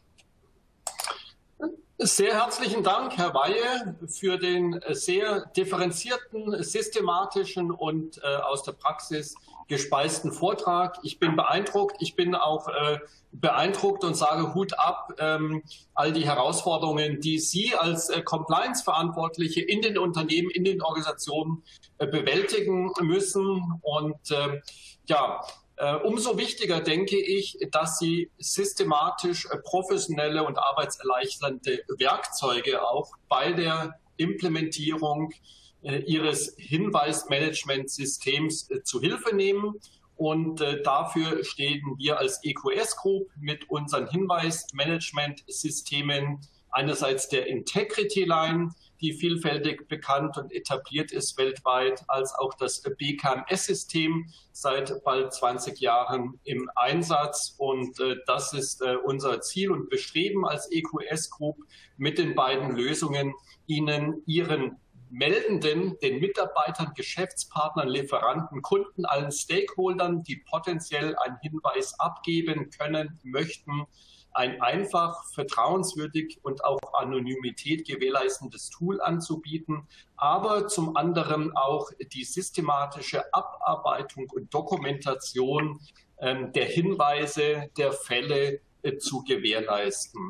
Sehr herzlichen Dank, Herr Weihe, für den sehr differenzierten, systematischen und äh, aus der Praxis gespeisten Vortrag. Ich bin beeindruckt. Ich bin auch äh, beeindruckt und sage Hut ab, ähm, all die Herausforderungen, die Sie als äh, Compliance-Verantwortliche in den Unternehmen, in den Organisationen äh, bewältigen müssen. Und äh, ja, Uh, umso wichtiger denke ich, dass Sie systematisch uh, professionelle und arbeitserleichternde Werkzeuge auch bei der Implementierung uh, Ihres Hinweismanagementsystems uh, zu Hilfe nehmen. Und uh, dafür stehen wir als E Q S Group mit unseren Hinweismanagementsystemen einerseits der Integrity Line, die vielfältig bekannt und etabliert ist weltweit, als auch das B K M S-System seit bald zwanzig Jahren im Einsatz. Und äh, das ist äh, unser Ziel und Bestreben als E Q S Group, mit den beiden Lösungen Ihnen Ihren Meldenden, den Mitarbeitern, Geschäftspartnern, Lieferanten, Kunden, allen Stakeholdern, die potenziell einen Hinweis abgeben können, möchten, ein einfach, vertrauenswürdig und auch Anonymität gewährleistendes Tool anzubieten, aber zum anderen auch die systematische Abarbeitung und Dokumentation ähm, der Hinweise, der Fälle äh, zu gewährleisten.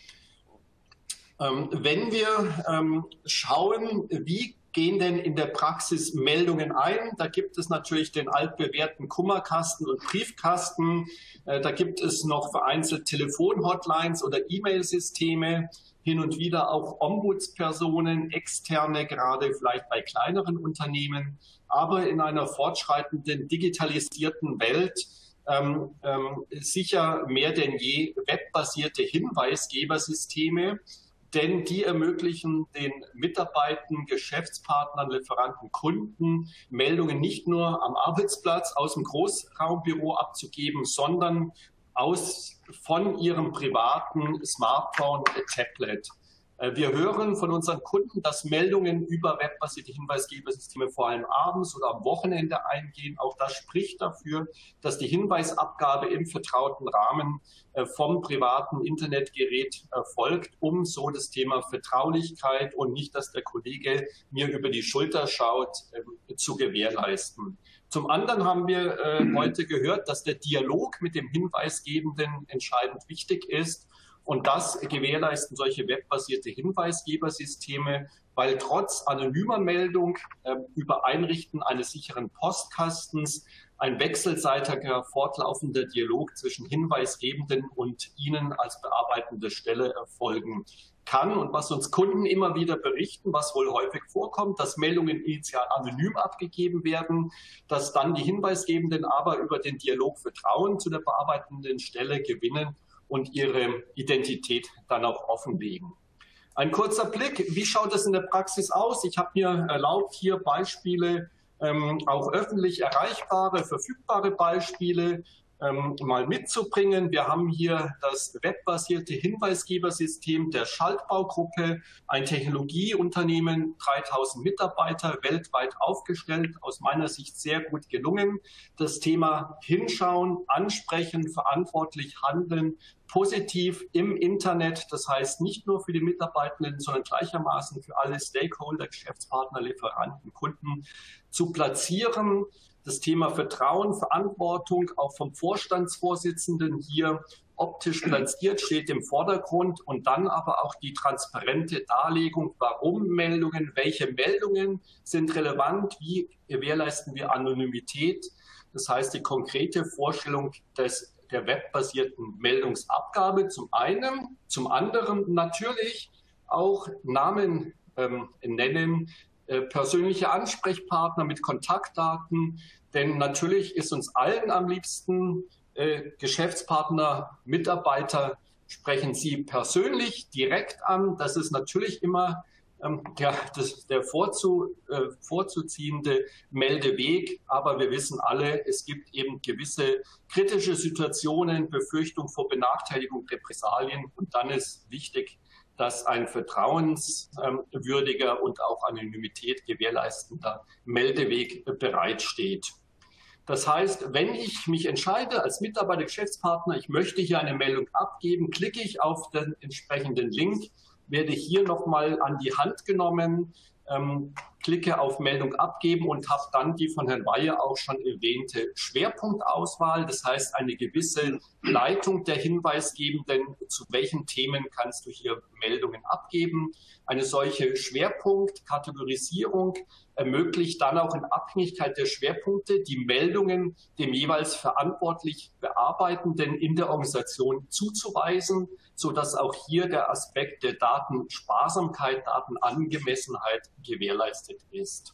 Ähm, wenn wir ähm, schauen, wie gehen denn in der Praxis Meldungen ein? Da gibt es natürlich den altbewährten Kummerkasten und Briefkasten. Da gibt es noch vereinzelt Telefon-Hotlines oder E-Mail-Systeme, hin und wieder auch Ombudspersonen, externe, gerade vielleicht bei kleineren Unternehmen. Aber in einer fortschreitenden, digitalisierten Welt ähm, ähm, sicher mehr denn je webbasierte Hinweisgebersysteme, denn die ermöglichen den Mitarbeitern, Geschäftspartnern, Lieferanten, Kunden Meldungen nicht nur am Arbeitsplatz aus dem Großraumbüro abzugeben, sondern aus, von ihrem privaten Smartphone, Tablet. Wir hören von unseren Kunden, dass Meldungen über webbasierte Hinweisgebersysteme vor allem abends oder am Wochenende eingehen. Auch das spricht dafür, dass die Hinweisabgabe im vertrauten Rahmen vom privaten Internetgerät erfolgt, um so das Thema Vertraulichkeit und nicht, dass der Kollege mir über die Schulter schaut, zu gewährleisten. Zum anderen haben wir äh, heute gehört, dass der Dialog mit dem Hinweisgebenden entscheidend wichtig ist. Und das gewährleisten solche webbasierte Hinweisgebersysteme, weil trotz anonymer Meldung äh, über Einrichten eines sicheren Postkastens ein wechselseitiger, fortlaufender Dialog zwischen Hinweisgebenden und Ihnen als bearbeitende Stelle erfolgen kann. Und was uns Kunden immer wieder berichten, was wohl häufig vorkommt, dass Meldungen initial anonym abgegeben werden, dass dann die Hinweisgebenden aber über den Dialog Vertrauen zu der bearbeitenden Stelle gewinnen und ihre Identität dann auch offenlegen. Ein kurzer Blick, wie schaut es in der Praxis aus? Ich habe mir erlaubt, hier Beispiele, ähm, auch öffentlich erreichbare, verfügbare Beispiele ähm, mal mitzubringen. Wir haben hier das webbasierte Hinweisgebersystem der Schaltbaugruppe, ein Technologieunternehmen, dreitausend Mitarbeiter, weltweit aufgestellt, aus meiner Sicht sehr gut gelungen. Das Thema Hinschauen, Ansprechen, verantwortlich handeln, positiv im Internet, das heißt nicht nur für die Mitarbeitenden, sondern gleichermaßen für alle Stakeholder, Geschäftspartner, Lieferanten, Kunden zu platzieren. Das Thema Vertrauen, Verantwortung auch vom Vorstandsvorsitzenden hier optisch platziert, steht im Vordergrund und dann aber auch die transparente Darlegung, warum Meldungen, welche Meldungen sind relevant, wie gewährleisten wir Anonymität. Das heißt, die konkrete Vorstellung des der webbasierten Meldungsabgabe zum einen, zum anderen natürlich auch Namen ähm, nennen, äh, persönliche Ansprechpartner mit Kontaktdaten, denn natürlich ist uns allen am liebsten äh, Geschäftspartner, Mitarbeiter sprechen Sie persönlich direkt an. Das ist natürlich immer Der, das, der vorzu, äh, vorzuziehende Meldeweg. Aber wir wissen alle, es gibt eben gewisse kritische Situationen, Befürchtung vor Benachteiligung, Repressalien. Und dann ist wichtig, dass ein vertrauenswürdiger und auch Anonymität gewährleistender Meldeweg bereitsteht. Das heißt, wenn ich mich entscheide als Mitarbeiter, Geschäftspartner, ich möchte hier eine Meldung abgeben, klicke ich auf den entsprechenden Link, werde hier nochmal an die Hand genommen, ähm, klicke auf Meldung abgeben und habe dann die von Herrn Weihe auch schon erwähnte Schwerpunktauswahl. Das heißt, eine gewisse Leitung der Hinweisgebenden, zu welchen Themen kannst du hier Meldungen abgeben. Eine solche Schwerpunktkategorisierung ermöglicht dann auch in Abhängigkeit der Schwerpunkte die Meldungen dem jeweils verantwortlich Bearbeitenden in der Organisation zuzuweisen, sodass auch hier der Aspekt der Datensparsamkeit, Datenangemessenheit gewährleistet ist.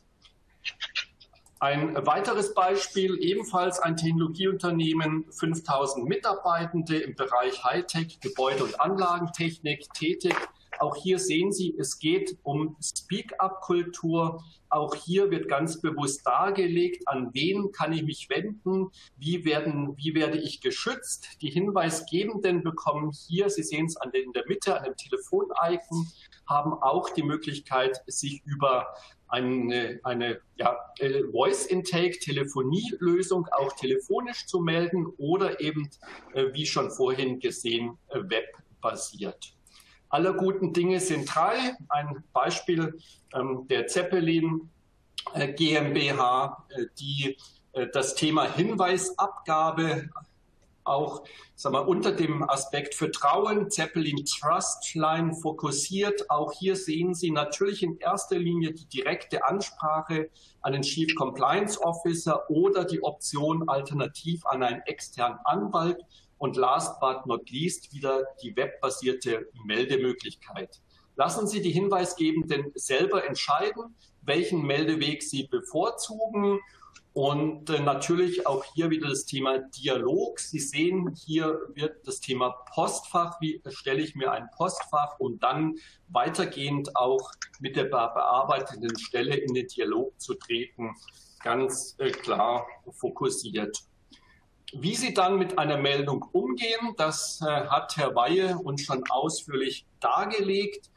Ein weiteres Beispiel, ebenfalls ein Technologieunternehmen, fünftausend Mitarbeitende im Bereich Hightech, Gebäude- und Anlagentechnik tätig. Auch hier sehen Sie, es geht um Speak-up-Kultur. Auch hier wird ganz bewusst dargelegt, an wen kann ich mich wenden, wie, werden, wie werde ich geschützt. Die Hinweisgebenden bekommen hier, Sie sehen es an der, in der Mitte, an dem Telefon-Icon, haben auch die Möglichkeit, sich über eine, eine ja, Voice-Intake, Telefonielösung auch telefonisch zu melden oder eben, wie schon vorhin gesehen, webbasiert. Aller guten Dinge sind drei. Ein Beispiel ähm, der Zeppelin äh, GmbH, äh, die äh, das Thema Hinweisabgabe auch sagen wir, unter dem Aspekt Vertrauen, Zeppelin Trustline fokussiert. Auch hier sehen Sie natürlich in erster Linie die direkte Ansprache an den Chief Compliance Officer oder die Option alternativ an einen externen Anwalt. Und last but not least wieder die webbasierte Meldemöglichkeit. Lassen Sie die Hinweisgebenden selber entscheiden, welchen Meldeweg sie bevorzugen. Und äh, natürlich auch hier wieder das Thema Dialog. Sie sehen, hier wird das Thema Postfach, wie erstelle ich mir ein Postfach und dann weitergehend auch mit der bearbeitenden Stelle in den Dialog zu treten, ganz äh, klar fokussiert. Wie Sie dann mit einer Meldung umgehen, das äh, hat Herr Weihe uns schon ausführlich dargelegt.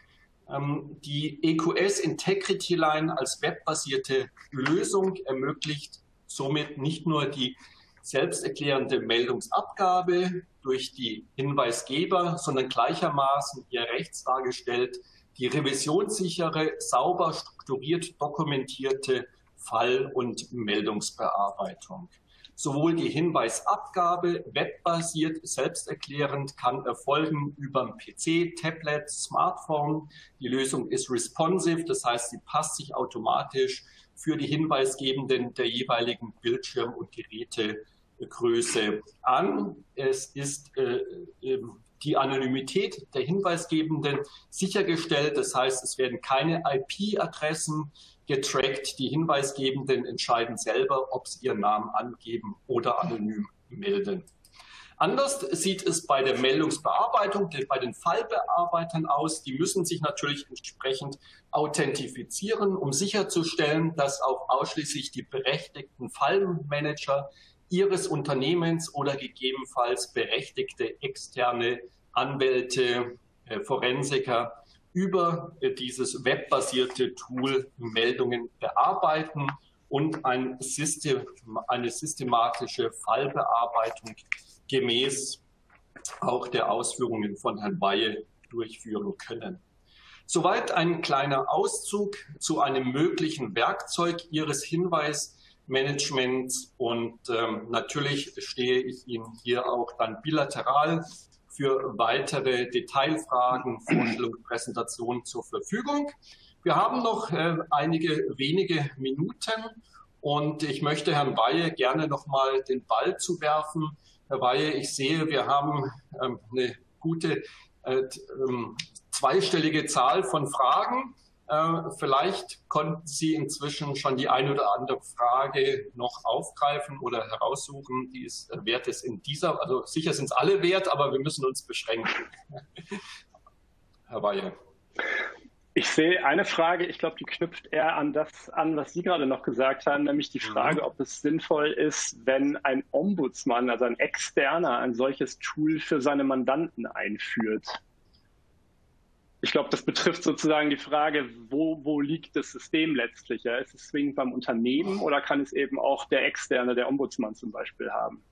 Die E Q S Integrity Line als webbasierte Lösung ermöglicht somit nicht nur die selbsterklärende Meldungsabgabe durch die Hinweisgeber, sondern gleichermaßen, wie rechts dargestellt, die revisionssichere, sauber strukturiert dokumentierte Fall- und Meldungsbearbeitung. Sowohl die Hinweisabgabe, webbasiert, selbsterklärend, kann erfolgen über den P C, Tablet, Smartphone. Die Lösung ist responsive, das heißt, sie passt sich automatisch für die Hinweisgebenden der jeweiligen Bildschirm- und Gerätegröße an. Es ist äh, die Anonymität der Hinweisgebenden sichergestellt, das heißt, es werden keine I P-Adressen getrackt. Die Hinweisgebenden entscheiden selber, ob sie ihren Namen angeben oder anonym melden. Anders sieht es bei der Meldungsbearbeitung, bei den Fallbearbeitern aus. Die müssen sich natürlich entsprechend authentifizieren, um sicherzustellen, dass auch ausschließlich die berechtigten Fallmanager ihres Unternehmens oder gegebenenfalls berechtigte externe Anwälte, äh, Forensiker über dieses webbasierte Tool Meldungen bearbeiten und ein System, eine systematische Fallbearbeitung gemäß auch der Ausführungen von Herrn Weihe durchführen können. Soweit ein kleiner Auszug zu einem möglichen Werkzeug Ihres Hinweismanagements und ähm, natürlich stehe ich Ihnen hier auch dann bilateral für weitere Detailfragen, Vorstellungen, Präsentationen zur Verfügung. Wir haben noch äh, einige wenige Minuten und ich möchte Herrn Weihe gerne noch mal den Ball zuwerfen. Herr Weihe, ich sehe, wir haben ähm, eine gute äh, ähm, zweistellige Zahl von Fragen. Äh, vielleicht konnten Sie inzwischen schon die eine oder andere Frage noch aufgreifen oder heraussuchen, die es äh, wert ist in dieser, also sicher sind es alle wert, aber wir müssen uns beschränken. Herr Weihe. Ich sehe eine Frage, ich glaube, die knüpft eher an das an, was Sie gerade noch gesagt haben, nämlich die Frage, mhm. ob es sinnvoll ist, wenn ein Ombudsmann, also ein Externer, ein solches Tool für seine Mandanten einführt. Ich glaube, das betrifft sozusagen die Frage, wo, wo liegt das System letztlich? Ja? Ist es zwingend beim Unternehmen oder kann es eben auch der Externe, der Ombudsmann zum Beispiel haben?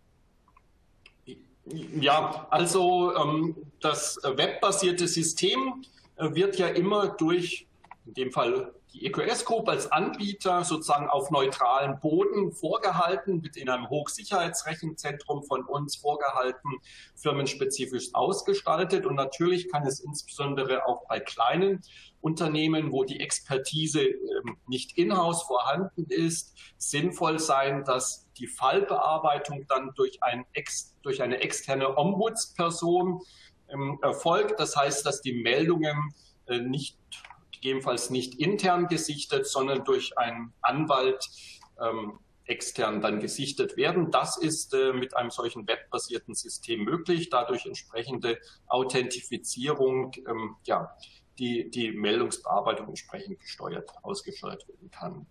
Ja, also ähm, das webbasierte System äh, wird ja immer durch, in dem Fall die E Q S Group als Anbieter sozusagen auf neutralen Boden vorgehalten, wird in einem Hochsicherheitsrechenzentrum von uns vorgehalten, firmenspezifisch ausgestaltet. Und natürlich kann es insbesondere auch bei kleinen Unternehmen, wo die Expertise ähm, nicht in-house vorhanden ist, sinnvoll sein, dass die Fallbearbeitung dann durch, ein ex, durch eine externe Ombudsperson ähm, erfolgt. Das heißt, dass die Meldungen äh, nicht gegebenenfalls nicht intern gesichtet, sondern durch einen Anwalt ähm, extern dann gesichtet werden. Das ist äh, mit einem solchen webbasierten System möglich, dadurch entsprechende Authentifizierung, ähm, ja, die, die Meldungsbearbeitung entsprechend gesteuert, ausgesteuert werden kann.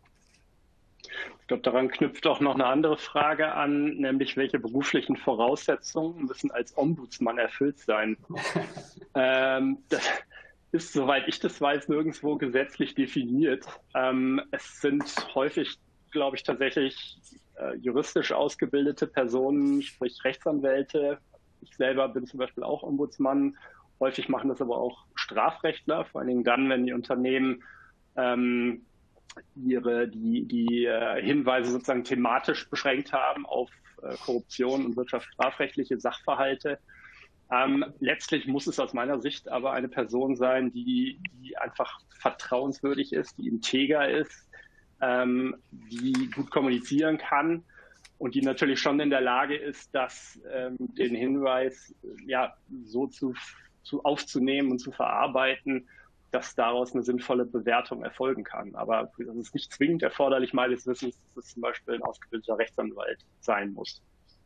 Ich glaube, daran knüpft auch noch eine andere Frage an, nämlich welche beruflichen Voraussetzungen müssen als Ombudsmann erfüllt sein? ähm, das, ist, soweit ich das weiß, nirgendwo gesetzlich definiert. Ähm, es sind häufig, glaube ich, tatsächlich äh, juristisch ausgebildete Personen, sprich Rechtsanwälte. Ich selber bin zum Beispiel auch Ombudsmann. Häufig machen das aber auch Strafrechtler, vor allen Dingen dann, wenn die Unternehmen ähm, ihre die, die äh, Hinweise sozusagen thematisch beschränkt haben auf äh, Korruption und wirtschaftsstrafrechtliche Sachverhalte. Ähm, letztlich muss es aus meiner Sicht aber eine Person sein, die, die einfach vertrauenswürdig ist, die integer ist, ähm, die gut kommunizieren kann und die natürlich schon in der Lage ist, das, ähm, den Hinweis ja, so zu, zu aufzunehmen und zu verarbeiten, dass daraus eine sinnvolle Bewertung erfolgen kann. Aber es ist nicht zwingend erforderlich, meines Wissens, dass es zum Beispiel ein ausgebildeter Rechtsanwalt sein muss.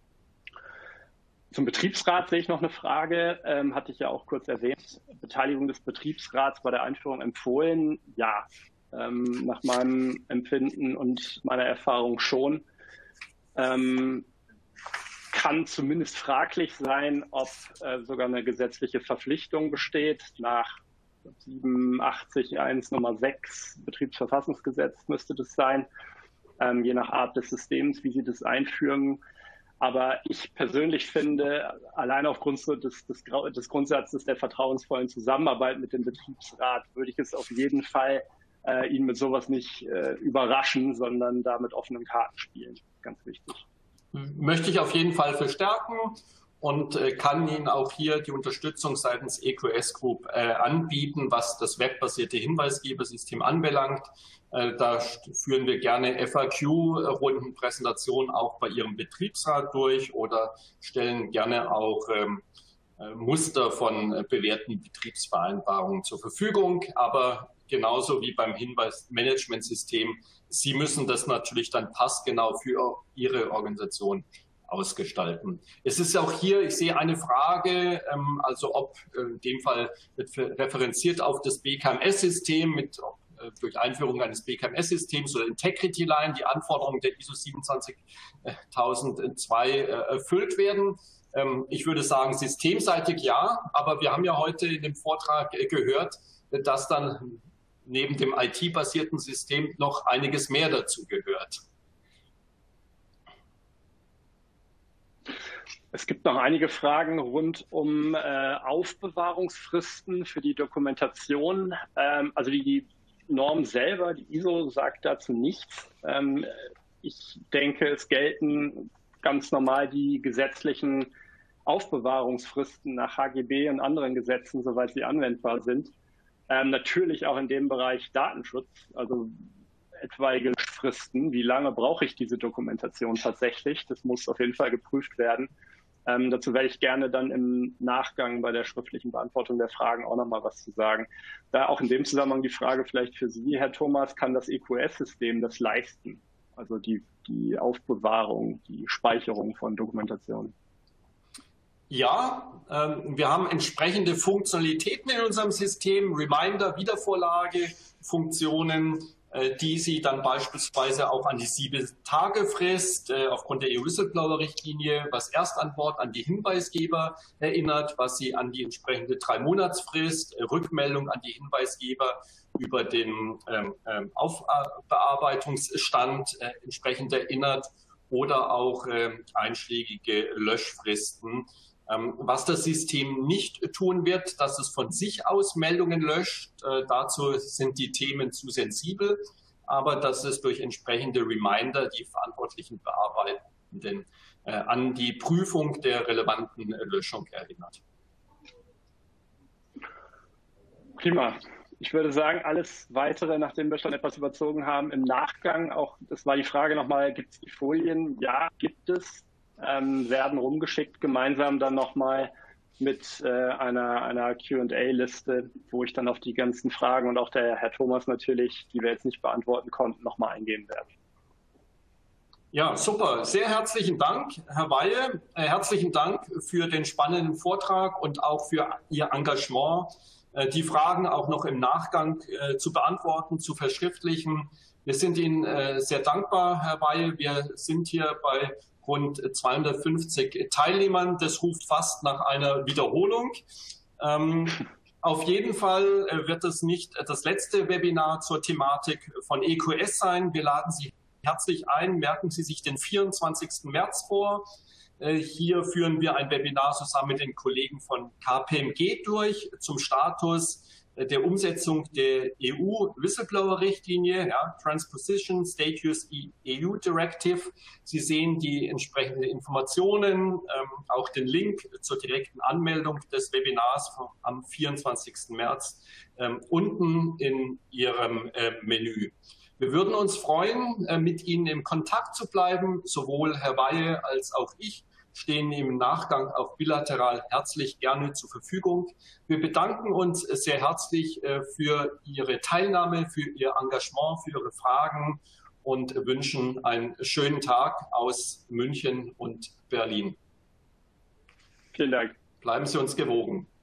Zum Betriebsrat sehe ich noch eine Frage, ähm, hatte ich ja auch kurz erwähnt. Beteiligung des Betriebsrats bei der Einführung empfohlen? Ja, ähm, nach meinem Empfinden und meiner Erfahrung schon. Ähm, kann zumindest fraglich sein, ob äh, sogar eine gesetzliche Verpflichtung besteht. Nach siebenundachtzig eins Nummer sechs Betriebsverfassungsgesetz müsste das sein, ähm, je nach Art des Systems, wie sie das einführen. Aber ich persönlich finde, allein aufgrund des, des, des Grundsatzes der vertrauensvollen Zusammenarbeit mit dem Betriebsrat würde ich es auf jeden Fall äh, ihn mit sowas nicht äh, überraschen, sondern da mit offenen Karten spielen. Ganz wichtig. Möchte ich auf jeden Fall verstärken und äh, kann Ihnen auch hier die Unterstützung seitens E Q S Group äh, anbieten, was das webbasierte Hinweisgebersystem anbelangt. Äh, da führen wir gerne F A Q-Runden, Präsentationen auch bei Ihrem Betriebsrat durch oder stellen gerne auch ähm, äh, Muster von äh, bewährten Betriebsvereinbarungen zur Verfügung. Aber genauso wie beim Hinweismanagementsystem, Sie müssen das natürlich dann passgenau für Ihre Organisation ausgestalten. Es ist auch hier, ich sehe eine Frage, ähm, also ob äh, in dem Fall wird referenziert auf das B K M S-System mit ob, äh, durch Einführung eines B K M S-Systems oder Integrity Line die Anforderungen der I S O siebenundzwanzigtausendzwei äh, erfüllt werden. Ähm, ich würde sagen, systemseitig ja, aber wir haben ja heute in dem Vortrag äh, gehört, äh, dass dann neben dem I T-basierten System noch einiges mehr dazu gehört. Es gibt noch einige Fragen rund um äh, Aufbewahrungsfristen für die Dokumentation. Ähm, also die, die Norm selber, die I S O, sagt dazu nichts. Ähm, ich denke, es gelten ganz normal die gesetzlichen Aufbewahrungsfristen nach H G B und anderen Gesetzen, soweit sie anwendbar sind. Ähm, natürlich auch in dem Bereich Datenschutz, also etwaige Fristen. Wie lange brauche ich diese Dokumentation tatsächlich? Das muss auf jeden Fall geprüft werden. Ähm, dazu werde ich gerne dann im Nachgang bei der schriftlichen Beantwortung der Fragen auch noch mal was zu sagen. Da auch in dem Zusammenhang die Frage vielleicht für Sie, Herr Thomas, kann das E Q S-System das leisten? Also die, die Aufbewahrung, die Speicherung von Dokumentationen. Ja, ähm, wir haben entsprechende Funktionalitäten in unserem System, Reminder, Wiedervorlage, Funktionen, äh, die Sie dann beispielsweise auch an die Sieben-Tage-Frist äh, aufgrund der E U-Whistleblower-Richtlinie, was Erstantwort an die Hinweisgeber erinnert, was Sie an die entsprechende Drei-Monats-Frist, äh, Rückmeldung an die Hinweisgeber über den ähm, ähm, Aufbearbeitungsstand äh, entsprechend erinnert oder auch äh, einschlägige Löschfristen. Ähm, was das System nicht tun wird, dass es von sich aus Meldungen löscht, äh, dazu sind die Themen zu sensibel, aber dass es durch entsprechende Reminder die verantwortlichen Bearbeitenden äh, an die Prüfung der relevanten äh, Löschung erinnert. Prima. Ich würde sagen, alles Weitere, nachdem wir schon etwas überzogen haben, im Nachgang, auch das war die Frage nochmal, gibt es die Folien? Ja, gibt es. Ähm, werden rumgeschickt, gemeinsam dann nochmal mit äh, einer, einer Q und A-Liste, wo ich dann auf die ganzen Fragen und auch der Herr Thomas natürlich, die wir jetzt nicht beantworten konnten, nochmal eingehen werde. Ja, super. Sehr herzlichen Dank, Herr Weihe. Äh, herzlichen Dank für den spannenden Vortrag und auch für Ihr Engagement, äh, die Fragen auch noch im Nachgang äh, zu beantworten, zu verschriftlichen. Wir sind Ihnen äh, sehr dankbar, Herr Weihe. Wir sind hier bei rund zweihundertfünfzig Teilnehmern. Das ruft fast nach einer Wiederholung. Ähm, auf jeden Fall wird es nicht das letzte Webinar zur Thematik von E Q S sein. Wir laden Sie herzlich ein. Merken Sie sich den vierundzwanzigsten März vor. Äh, hier führen wir ein Webinar zusammen mit den Kollegen von K P M G durch zum Status der Umsetzung der E U-Whistleblower-Richtlinie, ja, Transposition Status E U Directive. Sie sehen die entsprechenden Informationen, ähm, auch den Link zur direkten Anmeldung des Webinars vom, am vierundzwanzigsten März ähm, unten in Ihrem äh, Menü. Wir würden uns freuen, äh, mit Ihnen im Kontakt zu bleiben. Sowohl Herr Weihe als auch ich stehen im Nachgang auch bilateral herzlich gerne zur Verfügung. Wir bedanken uns sehr herzlich für Ihre Teilnahme, für Ihr Engagement, für Ihre Fragen und wünschen einen schönen Tag aus München und Berlin. Vielen Dank. Bleiben Sie uns gewogen.